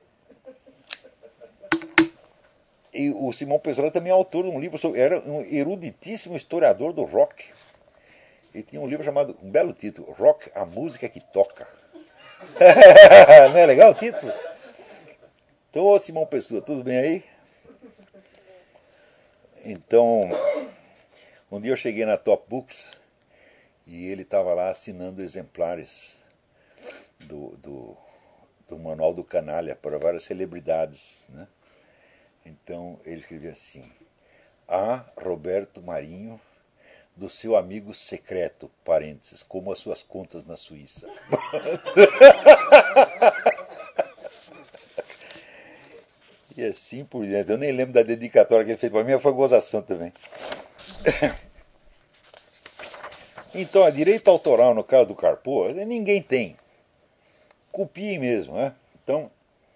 E o Simão Pessoa também é autor de um livro sobre. Era um eruditíssimo historiador do rock. Ele tinha um livro chamado, um belo título, Rock, a Música que Toca. Não é legal o título? Então, ô Simão Pessoa, tudo bem aí? Então, um dia eu cheguei na Top Books e ele estava lá assinando exemplares do Manual do Canalha para várias celebridades, né? Então ele escrevia assim: a Roberto Marinho, do seu amigo secreto, parênteses, como as suas contas na Suíça. E assim por diante. Eu nem lembro da dedicatória que ele fez para mim, mas foi gozação também. Então, a direito autoral, no caso do Carpo, ninguém tem. Copiem mesmo, né? Então,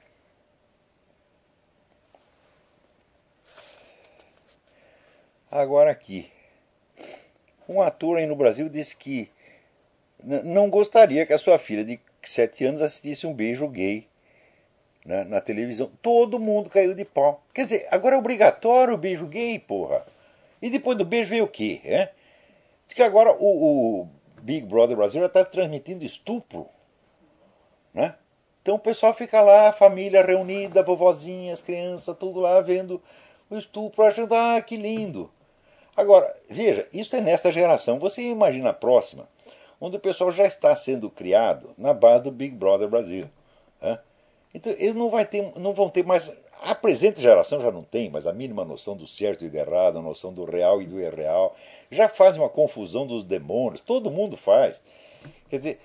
agora aqui. Um ator aí no Brasil disse que não gostaria que a sua filha de 7 anos assistisse um beijo gay, né, na televisão. Todo mundo caiu de pau. Quer dizer, agora é obrigatório o beijo gay, porra. E depois do beijo veio o quê? É? Diz que agora o Big Brother Brasil já está transmitindo estupro, né? Então o pessoal fica lá, a família reunida, vovozinha, as crianças, tudo lá vendo o estupro, achando, ah, que lindo. Agora, veja, isso é nesta geração. Você imagina a próxima, onde o pessoal já está sendo criado na base do Big Brother Brasil. Né? Então, eles não vão ter mais. A presente geração já não tem mais a mínima noção do certo e do errado, a noção do real e do irreal. Já faz uma confusão dos demônios. Todo mundo faz. Quer dizer,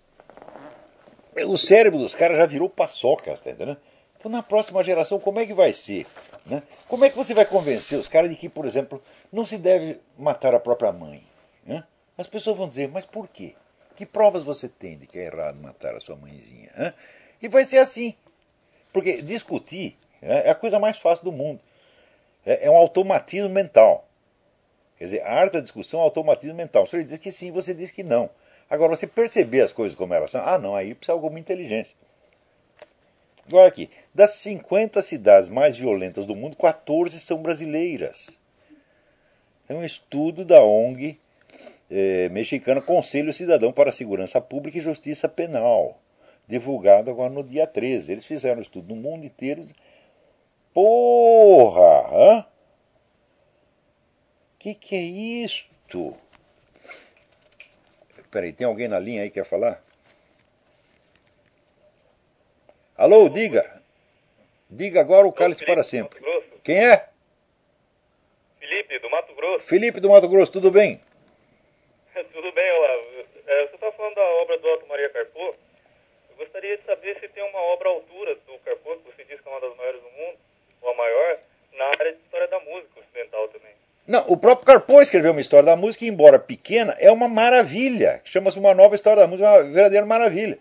o cérebro dos caras já virou paçoca, tá entendendo? Então, na próxima geração, como é que vai ser? Né? Como é que você vai convencer os caras de que, por exemplo, não se deve matar a própria mãe? Né? As pessoas vão dizer, mas por quê? Que provas você tem de que é errado matar a sua mãezinha? Né? E vai ser assim. Porque discutir é a coisa mais fácil do mundo. É um automatismo mental. Quer dizer, a arte da discussão é um automatismo mental. Se ele diz que sim, você diz que não. Agora, você perceber as coisas como elas são, não, aí precisa de alguma inteligência. Agora aqui, das 50 cidades mais violentas do mundo, 14 são brasileiras. É um estudo da ONG mexicana Conselho Cidadão para a Segurança Pública e Justiça Penal, divulgado agora no dia 13. Eles fizeram um estudo no mundo inteiro. Porra! Hã? Que é isto? Peraí, tem alguém na linha aí que quer falar? Alô, diga. Diga agora o cálice para sempre. Quem é? Felipe, do Mato Grosso. Felipe do Mato Grosso, tudo bem? Tudo bem, Olavo. Você está falando da obra do Otto Maria Carpo. Eu gostaria de saber se tem uma obra à altura do Carpo, que você diz que é uma das maiores do mundo, ou a maior, na área de história da música ocidental também. Não, o próprio Carpo escreveu uma história da música, que, embora pequena, é uma maravilha. Chama-se Uma Nova História da Música, uma verdadeira maravilha.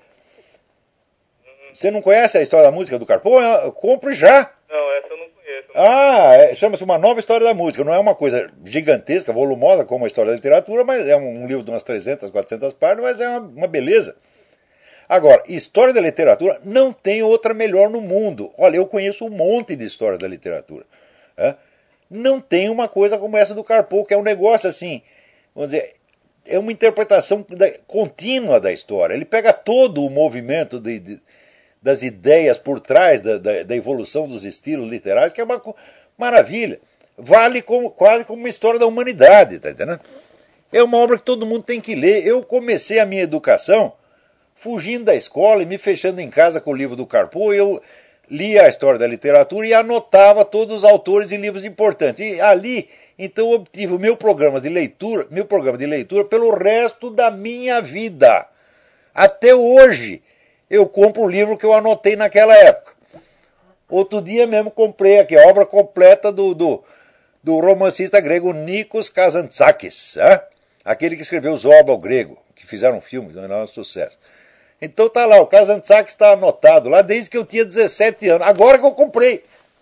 Você não conhece a história da música do Carpo? Compre já. Não, essa eu não conheço. Chama-se Uma Nova História da Música. Não é uma coisa gigantesca, volumosa, como a história da literatura, mas é um livro de umas 300, 400 páginas, mas é uma beleza. Agora, história da literatura não tem outra melhor no mundo. Olha, eu conheço um monte de histórias da literatura. Não tem uma coisa como essa do Carpo, que é um negócio assim, vamos dizer, é uma interpretação contínua da história. Ele pega todo o movimento das ideias por trás da evolução dos estilos literários, que é uma maravilha. Vale quase como uma história da humanidade, tá entendendo? É uma obra que todo mundo tem que ler. Eu comecei a minha educação fugindo da escola e me fechando em casa com o livro do Carpo. Eu lia a história da literatura e anotava todos os autores e livros importantes. E ali, então, eu obtive o meu programa de leitura pelo resto da minha vida. Até hoje, eu compro o livro que eu anotei naquela época. Outro dia mesmo comprei aqui a obra completa do romancista grego Nikos Kazantzakis, aquele que escreveu Zorba o Grego, que fizeram filmes, não é um sucesso. Então tá lá, o Kazantzakis está anotado lá desde que eu tinha 17 anos. Agora que eu comprei.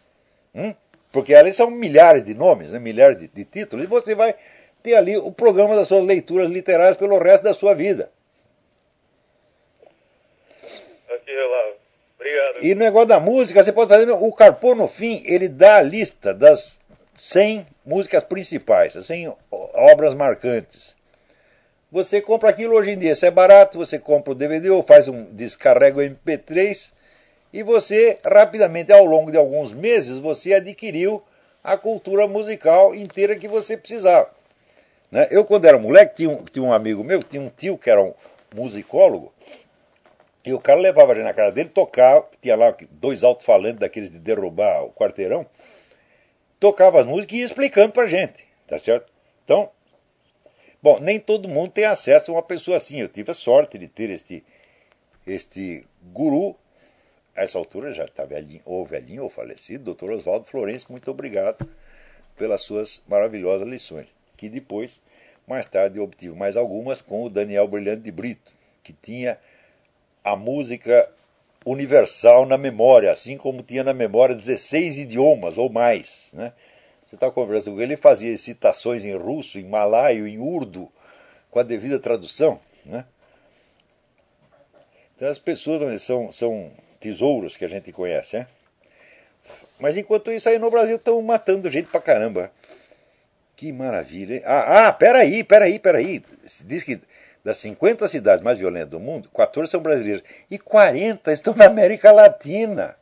Porque ali são milhares de nomes, né, milhares de títulos, e você vai ter ali o programa das suas leituras literárias pelo resto da sua vida. Aqui, Olavo. Obrigado. E no negócio da música, você pode fazer. O Carpo, no fim, ele dá a lista das 100 músicas principais, as 100 obras marcantes. Você compra aquilo hoje em dia, se é barato, você compra o DVD ou descarrega o MP3 e você, rapidamente, ao longo de alguns meses, você adquiriu a cultura musical inteira que você precisava. Né? Eu, quando era moleque, tinha um amigo meu, tinha um tio que era um musicólogo, e o cara levava a gente na casa dele, tocava, tinha lá 2 alto-falantes daqueles de derrubar o quarteirão, tocava as músicas e ia explicando pra gente, tá certo? Então, bom, nem todo mundo tem acesso a uma pessoa assim. Eu tive a sorte de ter este guru. A essa altura já está velhinho ou falecido, Dr. Oswaldo Florencio, muito obrigado pelas suas maravilhosas lições, que depois, mais tarde, eu obtive mais algumas com o Daniel Brilhante de Brito, que tinha a música universal na memória, assim como tinha na memória 16 idiomas ou mais, né? Você está conversando com ele, fazia citações em russo, em malaio, em urdu, com a devida tradução, né? Então as pessoas são tesouros que a gente conhece, né? Mas enquanto isso aí no Brasil estão matando gente pra caramba. Que maravilha, hein? Peraí. Diz que das 50 cidades mais violentas do mundo, 14 são brasileiras e 40 estão na América Latina.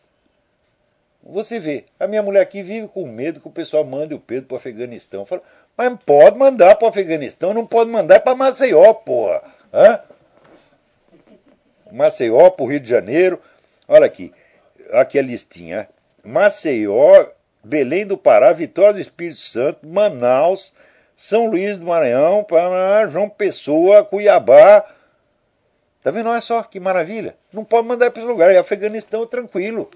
Você vê, a minha mulher aqui vive com medo que o pessoal mande o Pedro para o Afeganistão. Fala, mas pode mandar para o Afeganistão, não pode mandar para Maceió, porra. Hã? Maceió, para o Rio de Janeiro. Olha aqui a listinha. Maceió, Belém do Pará, Vitória do Espírito Santo, Manaus, São Luís do Maranhão, João Pessoa, Cuiabá. Tá vendo? Olha só que maravilha. Não pode mandar para esse lugar. E Afeganistão é tranquilo.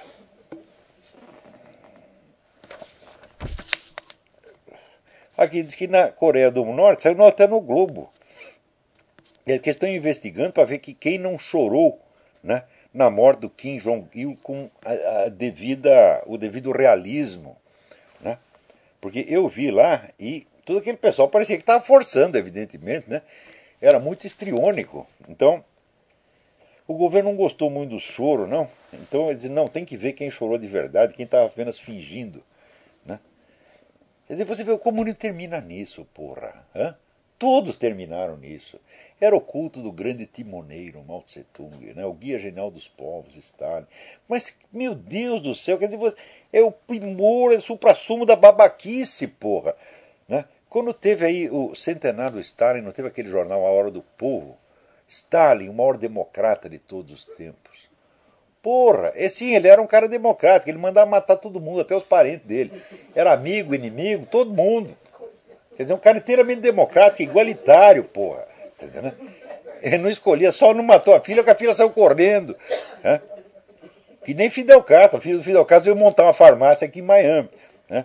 Aqui diz que na Coreia do Norte saiu até no Globo. Eles estão investigando para ver que quem não chorou, né, na morte do Kim Jong-il com o devido realismo. Né? Porque eu vi lá e todo aquele pessoal parecia que estava forçando, evidentemente. Né? Era muito histriônico. Então, o governo não gostou muito do choro, não. Então, ele disse, não, tem que ver quem chorou de verdade, quem estava apenas fingindo. Né? Quer dizer, você vê, o comunismo termina nisso, porra. Hã? Todos terminaram nisso. Era o culto do grande timoneiro, Mao Tse-tung, né? O guia genial dos povos, Stalin. Mas, meu Deus do céu, quer dizer, é o primor, é o suprassumo da babaquice, porra. Né? Quando teve aí o centenário do Stalin, não teve aquele jornal A Hora do Povo? Stalin, o maior democrata de todos os tempos. Porra, sim, ele era um cara democrático, ele mandava matar todo mundo, até os parentes dele. Era amigo, inimigo, todo mundo. Quer dizer, um cara inteiramente democrático, igualitário, porra. Você tá entendendo? Ele não escolhia, só não matou a filha, porque a filha saiu correndo. Né? E nem Fidel Castro. O filho do Fidel Castro veio montar uma farmácia aqui em Miami. Né?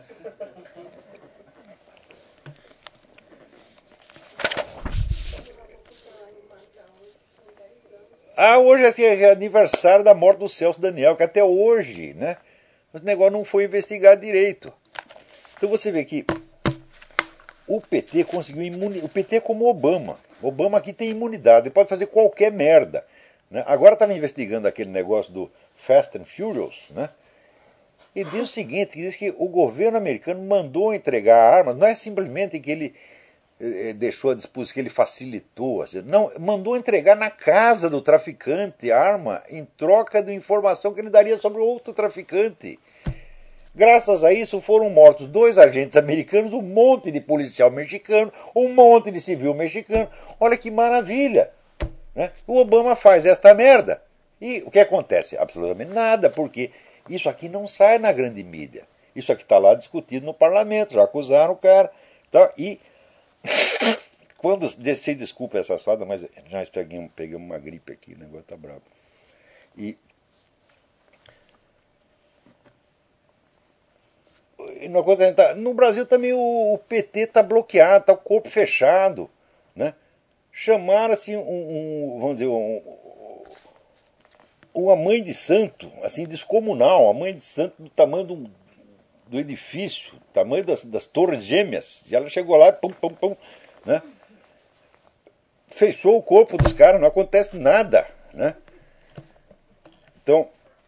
Hoje assim, é aniversário da morte do Celso Daniel, que até hoje, né? Esse negócio não foi investigado direito. Então você vê que o PT conseguiu imunidade. O PT é como o Obama. O Obama aqui tem imunidade, ele pode fazer qualquer merda. Né? Agora estava investigando aquele negócio do Fast and Furious, né? E diz o seguinte, diz que o governo americano mandou entregar armas, não é simplesmente que ele deixou a disposição, que ele facilitou, assim, não, mandou entregar na casa do traficante a arma em troca de informação que ele daria sobre outro traficante. Graças a isso foram mortos 2 agentes americanos, um monte de policial mexicano, um monte de civil mexicano. Olha que maravilha! Né? O Obama faz esta merda. E o que acontece? Absolutamente nada, porque isso aqui não sai na grande mídia. Isso aqui está lá discutido no parlamento, já acusaram o cara. Tá? E quando, se desculpa essa fada, mas já peguei uma gripe aqui, o negócio tá bravo. E no Brasil também o PT está bloqueado, está o corpo fechado. Né? Chamaram assim vamos dizer, uma mãe de santo, assim, descomunal, a mãe de santo do tamanho do edifício, tamanho das torres gêmeas. E ela chegou lá e pum, pum, pum, né? Fechou o corpo dos caras, não acontece nada. Né? Então,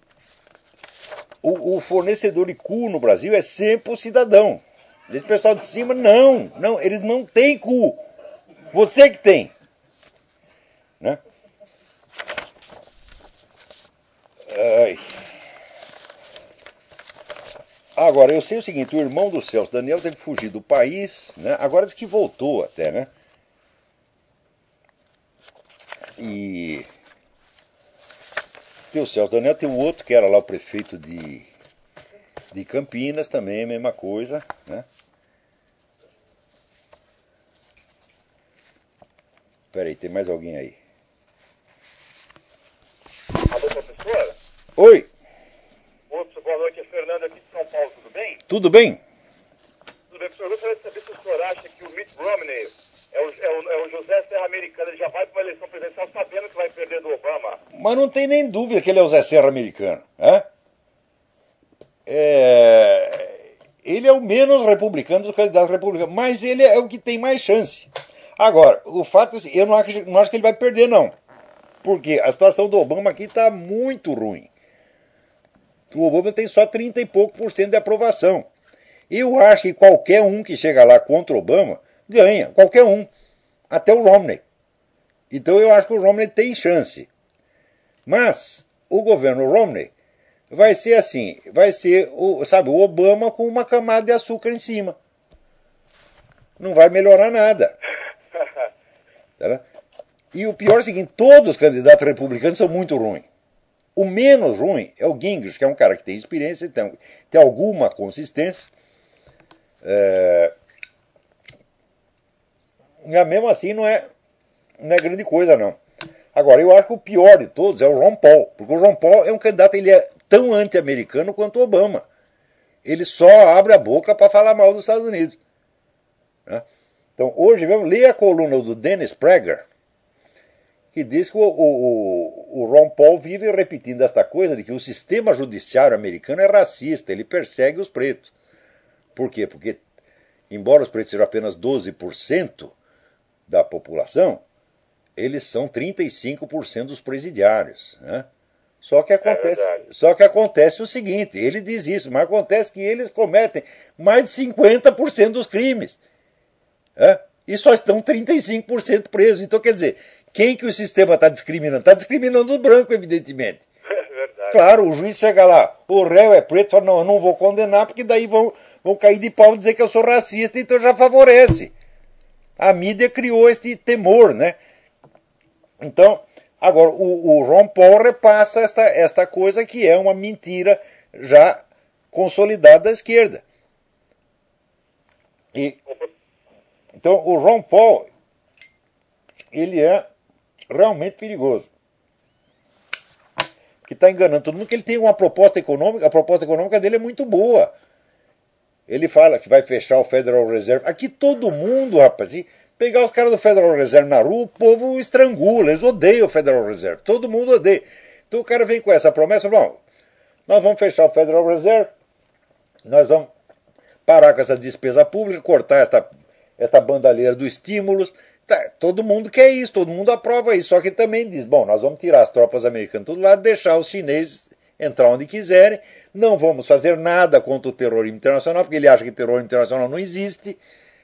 o fornecedor de cu no Brasil é sempre o cidadão. Esse pessoal de cima, não, eles não têm cu. Você que tem. Né? Ai. Agora, eu sei o seguinte, o irmão do Celso, Daniel, teve que fugir do país, né? Agora diz que voltou até, né? E tem o Celso Daniel, tem o outro que era lá o prefeito de Campinas, também a mesma coisa, né? Peraí, tem mais alguém aí. Alô, professor? Oi! Outro, boa noite, é Fernando aqui de São Paulo, tudo bem? Tudo bem? Tudo bem, professor. Eu gostaria de saber se o senhor acha que o Mitt Romney é o José Serra americano, ele já vai para uma eleição presidencial sabendo que vai perder do Obama. Mas não tem nem dúvida que ele é o Zé Serra americano. Né? Ele é o menos republicano dos candidatos republicanos, mas ele é o que tem mais chance. Agora, o fato é, eu não acho que ele vai perder, não. Porque a situação do Obama aqui está muito ruim. O Obama tem só 30 e pouco por cento de aprovação. Eu acho que qualquer um que chega lá contra o Obama ganha. Qualquer um. Até o Romney. Então eu acho que o Romney tem chance. Mas o governo Romney vai ser assim. Vai ser o Obama com uma camada de açúcar em cima. Não vai melhorar nada. Tá? E o pior é o seguinte, todos os candidatos republicanos são muito ruins. O menos ruim é o Gingrich, que é um cara que tem experiência, tem alguma consistência. E mesmo assim não é grande coisa, não. Agora, eu acho que o pior de todos é o Ron Paul, porque o Ron Paul é um candidato, ele é tão anti-americano quanto o Obama. Ele só abre a boca para falar mal dos Estados Unidos. Né? Então, hoje mesmo, leia a coluna do Dennis Prager, que diz que o Ron Paul vive repetindo esta coisa de que o sistema judiciário americano é racista, ele persegue os pretos. Por quê? Porque, embora os pretos sejam apenas 12% da população, eles são 35% dos presidiários. Né? Só que acontece o seguinte, ele diz isso, mas acontece que eles cometem mais de 50% dos crimes. Né? E só estão 35% presos. Então, quer dizer, quem que o sistema está discriminando? Está discriminando os brancos, evidentemente. É verdade. Claro, o juiz chega lá, o réu é preto, fala, não, eu não vou condenar, porque daí vão cair de pau e dizer que eu sou racista, então já favorece. A mídia criou este temor, né? Então, agora, o Ron Paul repassa esta coisa que é uma mentira já consolidada da esquerda. Então, o Ron Paul, ele é realmente perigoso. Que está enganando todo mundo, que ele tem uma proposta econômica, a proposta econômica dele é muito boa. Ele fala que vai fechar o Federal Reserve. Aqui todo mundo, rapaz, se pegar os caras do Federal Reserve na rua, o povo estrangula, eles odeiam o Federal Reserve, todo mundo odeia. Então o cara vem com essa promessa, bom, nós vamos fechar o Federal Reserve, nós vamos parar com essa despesa pública, cortar esta bandalheira do estímulos. Tá, todo mundo quer isso, todo mundo aprova isso, só que também diz, bom, nós vamos tirar as tropas americanas de todo lado, deixar os chineses entrar onde quiserem, não vamos fazer nada contra o terrorismo internacional, porque ele acha que terrorismo internacional não existe.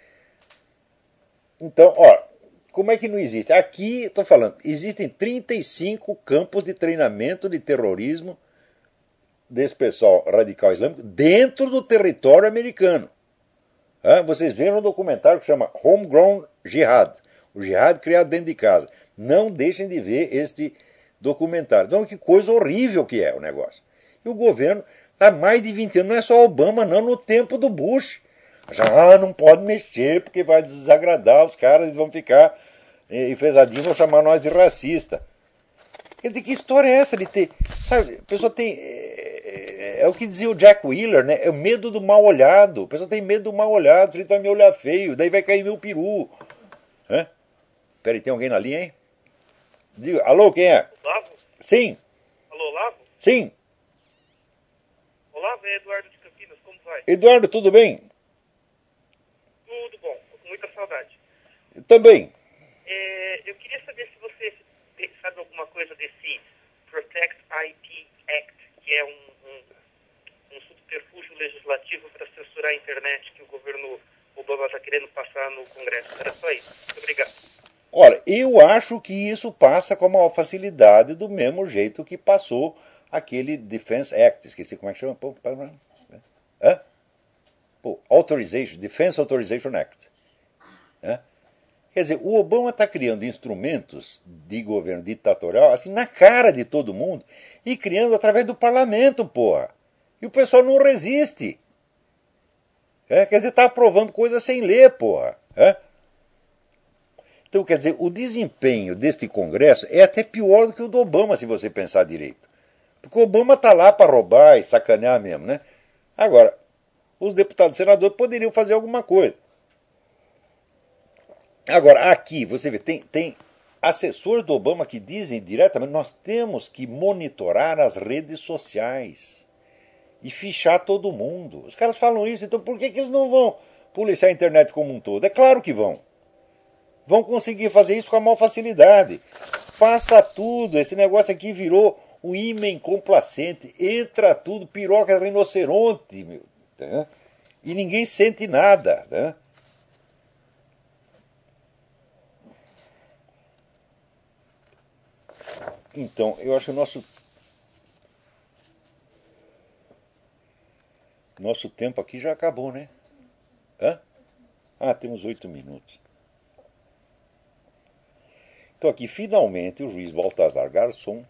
Então, ó, como é que não existe? Aqui, estou falando, existem 35 campos de treinamento de terrorismo desse pessoal radical islâmico dentro do território americano. Vocês viram um documentário que chama Homegrown Jihad, o jihad criado dentro de casa. Não deixem de ver este documentário. Então, que coisa horrível que é o negócio. E o governo, há mais de 20 anos, não é só Obama, não, no tempo do Bush. Já não pode mexer, porque vai desagradar os caras, eles vão ficar enfesadinhos, vão chamar nós de racista. Quer dizer, que história é essa de ter... Sabe, a pessoa tem... É o que dizia o Jack Wheeler, né? É o medo do mal olhado. A pessoa tem medo do mal olhado, ele vai me olhar feio, daí vai cair meu peru. Peraí, tem alguém na linha, hein? Diga, alô, quem é? Olavo? Sim. Alô, Olavo? Sim. Olavo, é Eduardo de Campinas, como vai? Eduardo, tudo bem? Tudo bom, com muita saudade. Também. Eu queria saber se você sabe alguma coisa desse Protect IP que é um subterfúgio legislativo para censurar a internet que o governo Obama está querendo passar no Congresso. Era só isso. Muito obrigado. Olha, eu acho que isso passa com a maior facilidade do mesmo jeito que passou aquele Defense Act, esqueci como é que chama. Defense Authorization Act. Quer dizer, o Obama está criando instrumentos de governo ditatorial assim na cara de todo mundo e criando através do parlamento, porra. E o pessoal não resiste. Quer dizer, está aprovando coisas sem ler, porra. Então, quer dizer, o desempenho deste Congresso é até pior do que o do Obama, se você pensar direito. Porque o Obama está lá para roubar e sacanear mesmo, né? Agora, os deputados e senadores poderiam fazer alguma coisa. Agora, aqui, você vê, tem assessores do Obama que dizem diretamente: nós temos que monitorar as redes sociais e fichar todo mundo. Os caras falam isso, então por que eles não vão policiar a internet como um todo? É claro que vão. Vão conseguir fazer isso com a maior facilidade. Faça tudo. Esse negócio aqui virou um ímã complacente. Entra tudo, piroca rinoceronte, meu. Tá? E ninguém sente nada. Tá? Então, eu acho que o nosso tempo aqui já acabou, né? Temos 8 minutos. Então aqui, finalmente, o juiz Baltazar Garçom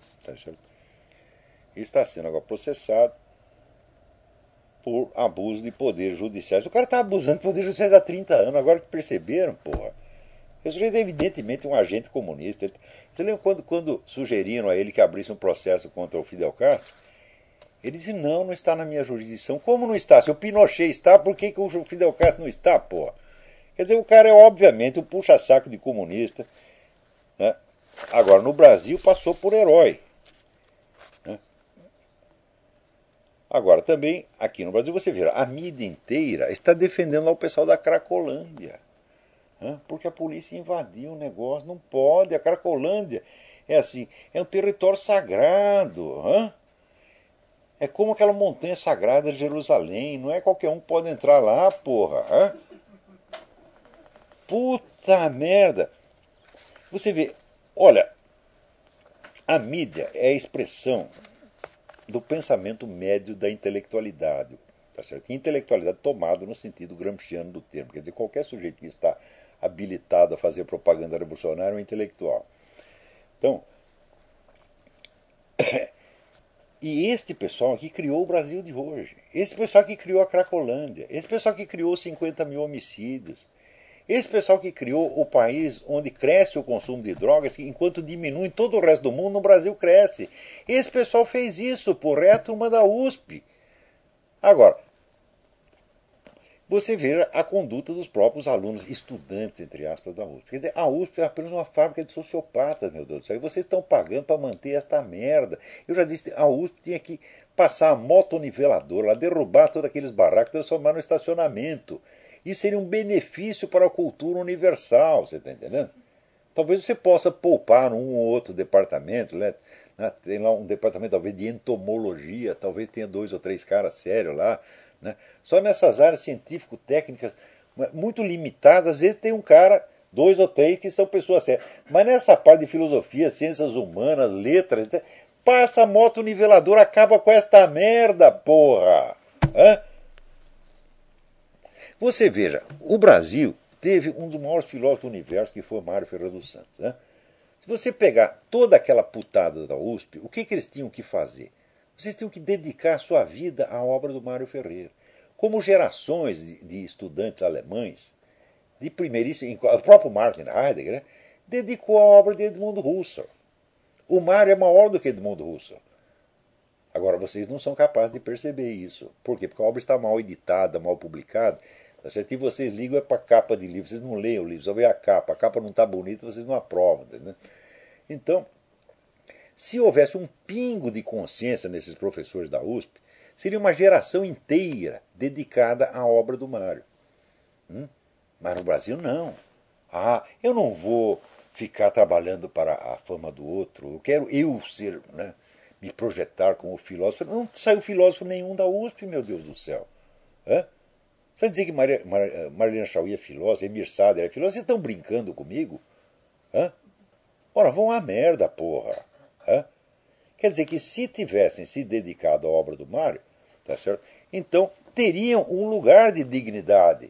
está sendo agora processado por abuso de poderes judiciais. O cara está abusando de poderes judiciais há 30 anos, agora que perceberam, porra. Esse sujeito é evidentemente um agente comunista. Você lembra quando sugeriram a ele que abrisse um processo contra o Fidel Castro? Ele disse: não está na minha jurisdição. Como não está? Se o Pinochet está, por que o Fidel Castro não está, porra? Quer dizer, o cara é obviamente um puxa-saco de comunista. Né? Agora, no Brasil, passou por herói. Né? Agora, também, aqui no Brasil, você vê, a mídia inteira está defendendo lá o pessoal da Cracolândia. Né? Porque a polícia invadiu o negócio. Não pode. A Cracolândia é assim, é um território sagrado. É como aquela montanha sagrada de Jerusalém. Não é qualquer um que pode entrar lá, porra. Puta merda. Você vê, olha, a mídia é a expressão do pensamento médio da intelectualidade, tá certo? Intelectualidade tomada no sentido gramsciano do termo, quer dizer, qualquer sujeito que está habilitado a fazer propaganda revolucionária é um intelectual. Então, e este pessoal aqui criou o Brasil de hoje, esse pessoal que criou a Cracolândia, esse pessoal que criou 50 mil homicídios, esse pessoal que criou o país onde cresce o consumo de drogas, enquanto diminui em todo o resto do mundo, no Brasil cresce. Esse pessoal fez isso, porra, é a turma da USP. Agora, você vê a conduta dos próprios alunos, estudantes, entre aspas, da USP. Quer dizer, a USP é apenas uma fábrica de sociopatas, meu Deus do céu. E vocês estão pagando para manter esta merda. Eu já disse, a USP tinha que passar a motoniveladora, derrubar todos aqueles barracos, transformar no estacionamento. Isso seria um benefício para a cultura universal, você está entendendo? Talvez você possa poupar um ou outro departamento, né? Tem lá um departamento talvez de entomologia, talvez tenha 2 ou 3 caras sérios lá. Né? Só nessas áreas científico-técnicas muito limitadas, às vezes tem um cara, 2 ou 3 que são pessoas sérias. Mas nessa parte de filosofia, ciências humanas, letras, etc., passa a moto niveladora, acaba com esta merda, porra! Você veja, o Brasil teve um dos maiores filósofos do universo, que foi o Mário Ferreira dos Santos. Né? Se você pegar toda aquela putada da USP, o que eles tinham que fazer? Vocês tinham que dedicar a sua vida à obra do Mário Ferreira. Como gerações de estudantes alemães, de primeiríssimo, o próprio Martin Heidegger, né, dedicou a obra de Edmund Husserl. O Mário é maior do que Edmund Husserl. Agora, vocês não são capazes de perceber isso. Por quê? Porque a obra está mal editada, mal publicada. E vocês ligam para a capa de livro, vocês não leem o livro, só vê a capa não está bonita, vocês não aprovam. Né? Então, se houvesse um pingo de consciência nesses professores da USP, seria uma geração inteira dedicada à obra do Mário. Mas no Brasil não. Eu não vou ficar trabalhando para a fama do outro, eu quero eu ser, né, me projetar como filósofo. Não saiu filósofo nenhum da USP, meu Deus do céu. Hã? Você vai dizer que Marlene Chauí é filósofa, Emir Sader é filósofo? Vocês estão brincando comigo? Hã? Ora, vão à merda, porra. Hã? Quer dizer que se tivessem se dedicado à obra do Mário, tá certo? Então teriam um lugar de dignidade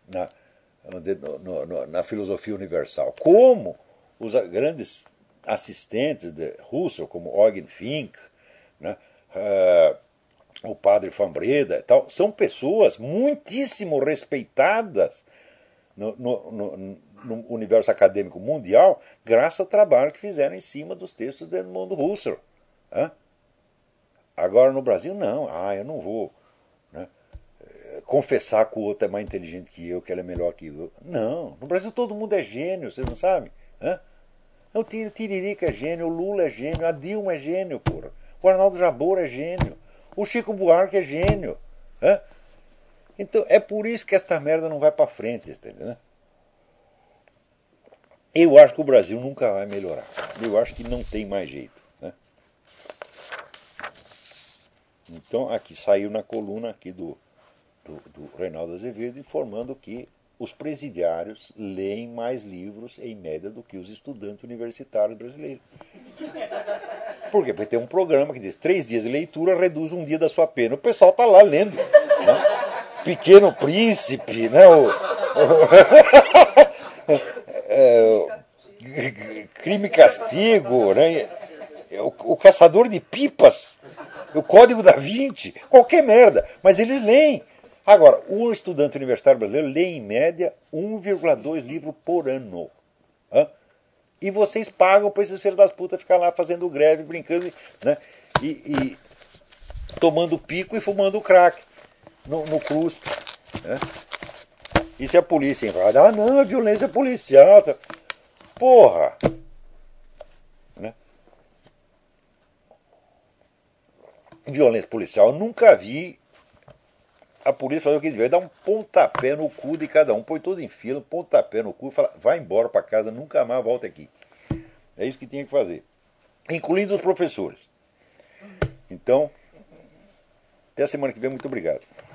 na filosofia universal. Como os grandes assistentes de Husserl, como Eugen Fink, né, o padre Fambreda e tal, são pessoas muitíssimo respeitadas no universo acadêmico mundial, graças ao trabalho que fizeram em cima dos textos de Edmund Husserl. Né? Agora no Brasil, não. Eu não vou, né, confessar que o outro é mais inteligente que eu, que ele é melhor que eu. Não. No Brasil todo mundo é gênio, vocês não sabem? O Tiririca é gênio, o Lula é gênio, a Dilma é gênio, porra. O Arnaldo Jabor é gênio. O Chico Buarque é gênio. Então é por isso que esta merda não vai pra frente, entendeu? Né? Eu acho que o Brasil nunca vai melhorar. Eu acho que não tem mais jeito. Né? Então aqui saiu na coluna aqui do Reinaldo Azevedo informando que os presidiários leem mais livros em média do que os estudantes universitários brasileiros. Por quê? Porque tem um programa que diz 3 dias de leitura reduz 1 dia da sua pena. O pessoal está lá lendo. Né? Pequeno Príncipe, né? Crime e Castigo, né? O Caçador de Pipas, o Código da Vinci, qualquer merda. Mas eles leem. Agora, o estudante universitário brasileiro lê em média 1,2 livros por ano. E vocês pagam para esses filhos das putas ficar lá fazendo greve, brincando, né? E tomando pico e fumando crack no CRUSP. Né? E se a polícia invade? Não, é violência policial. Porra! Né? Violência policial, eu nunca vi a polícia fazer o que devia, dar um pontapé no cu de cada um, põe tudo em fila, um pontapé no cu e fala, vai embora para casa, nunca mais volta aqui. É isso que tinha que fazer, incluindo os professores. Então, até a semana que vem, muito obrigado.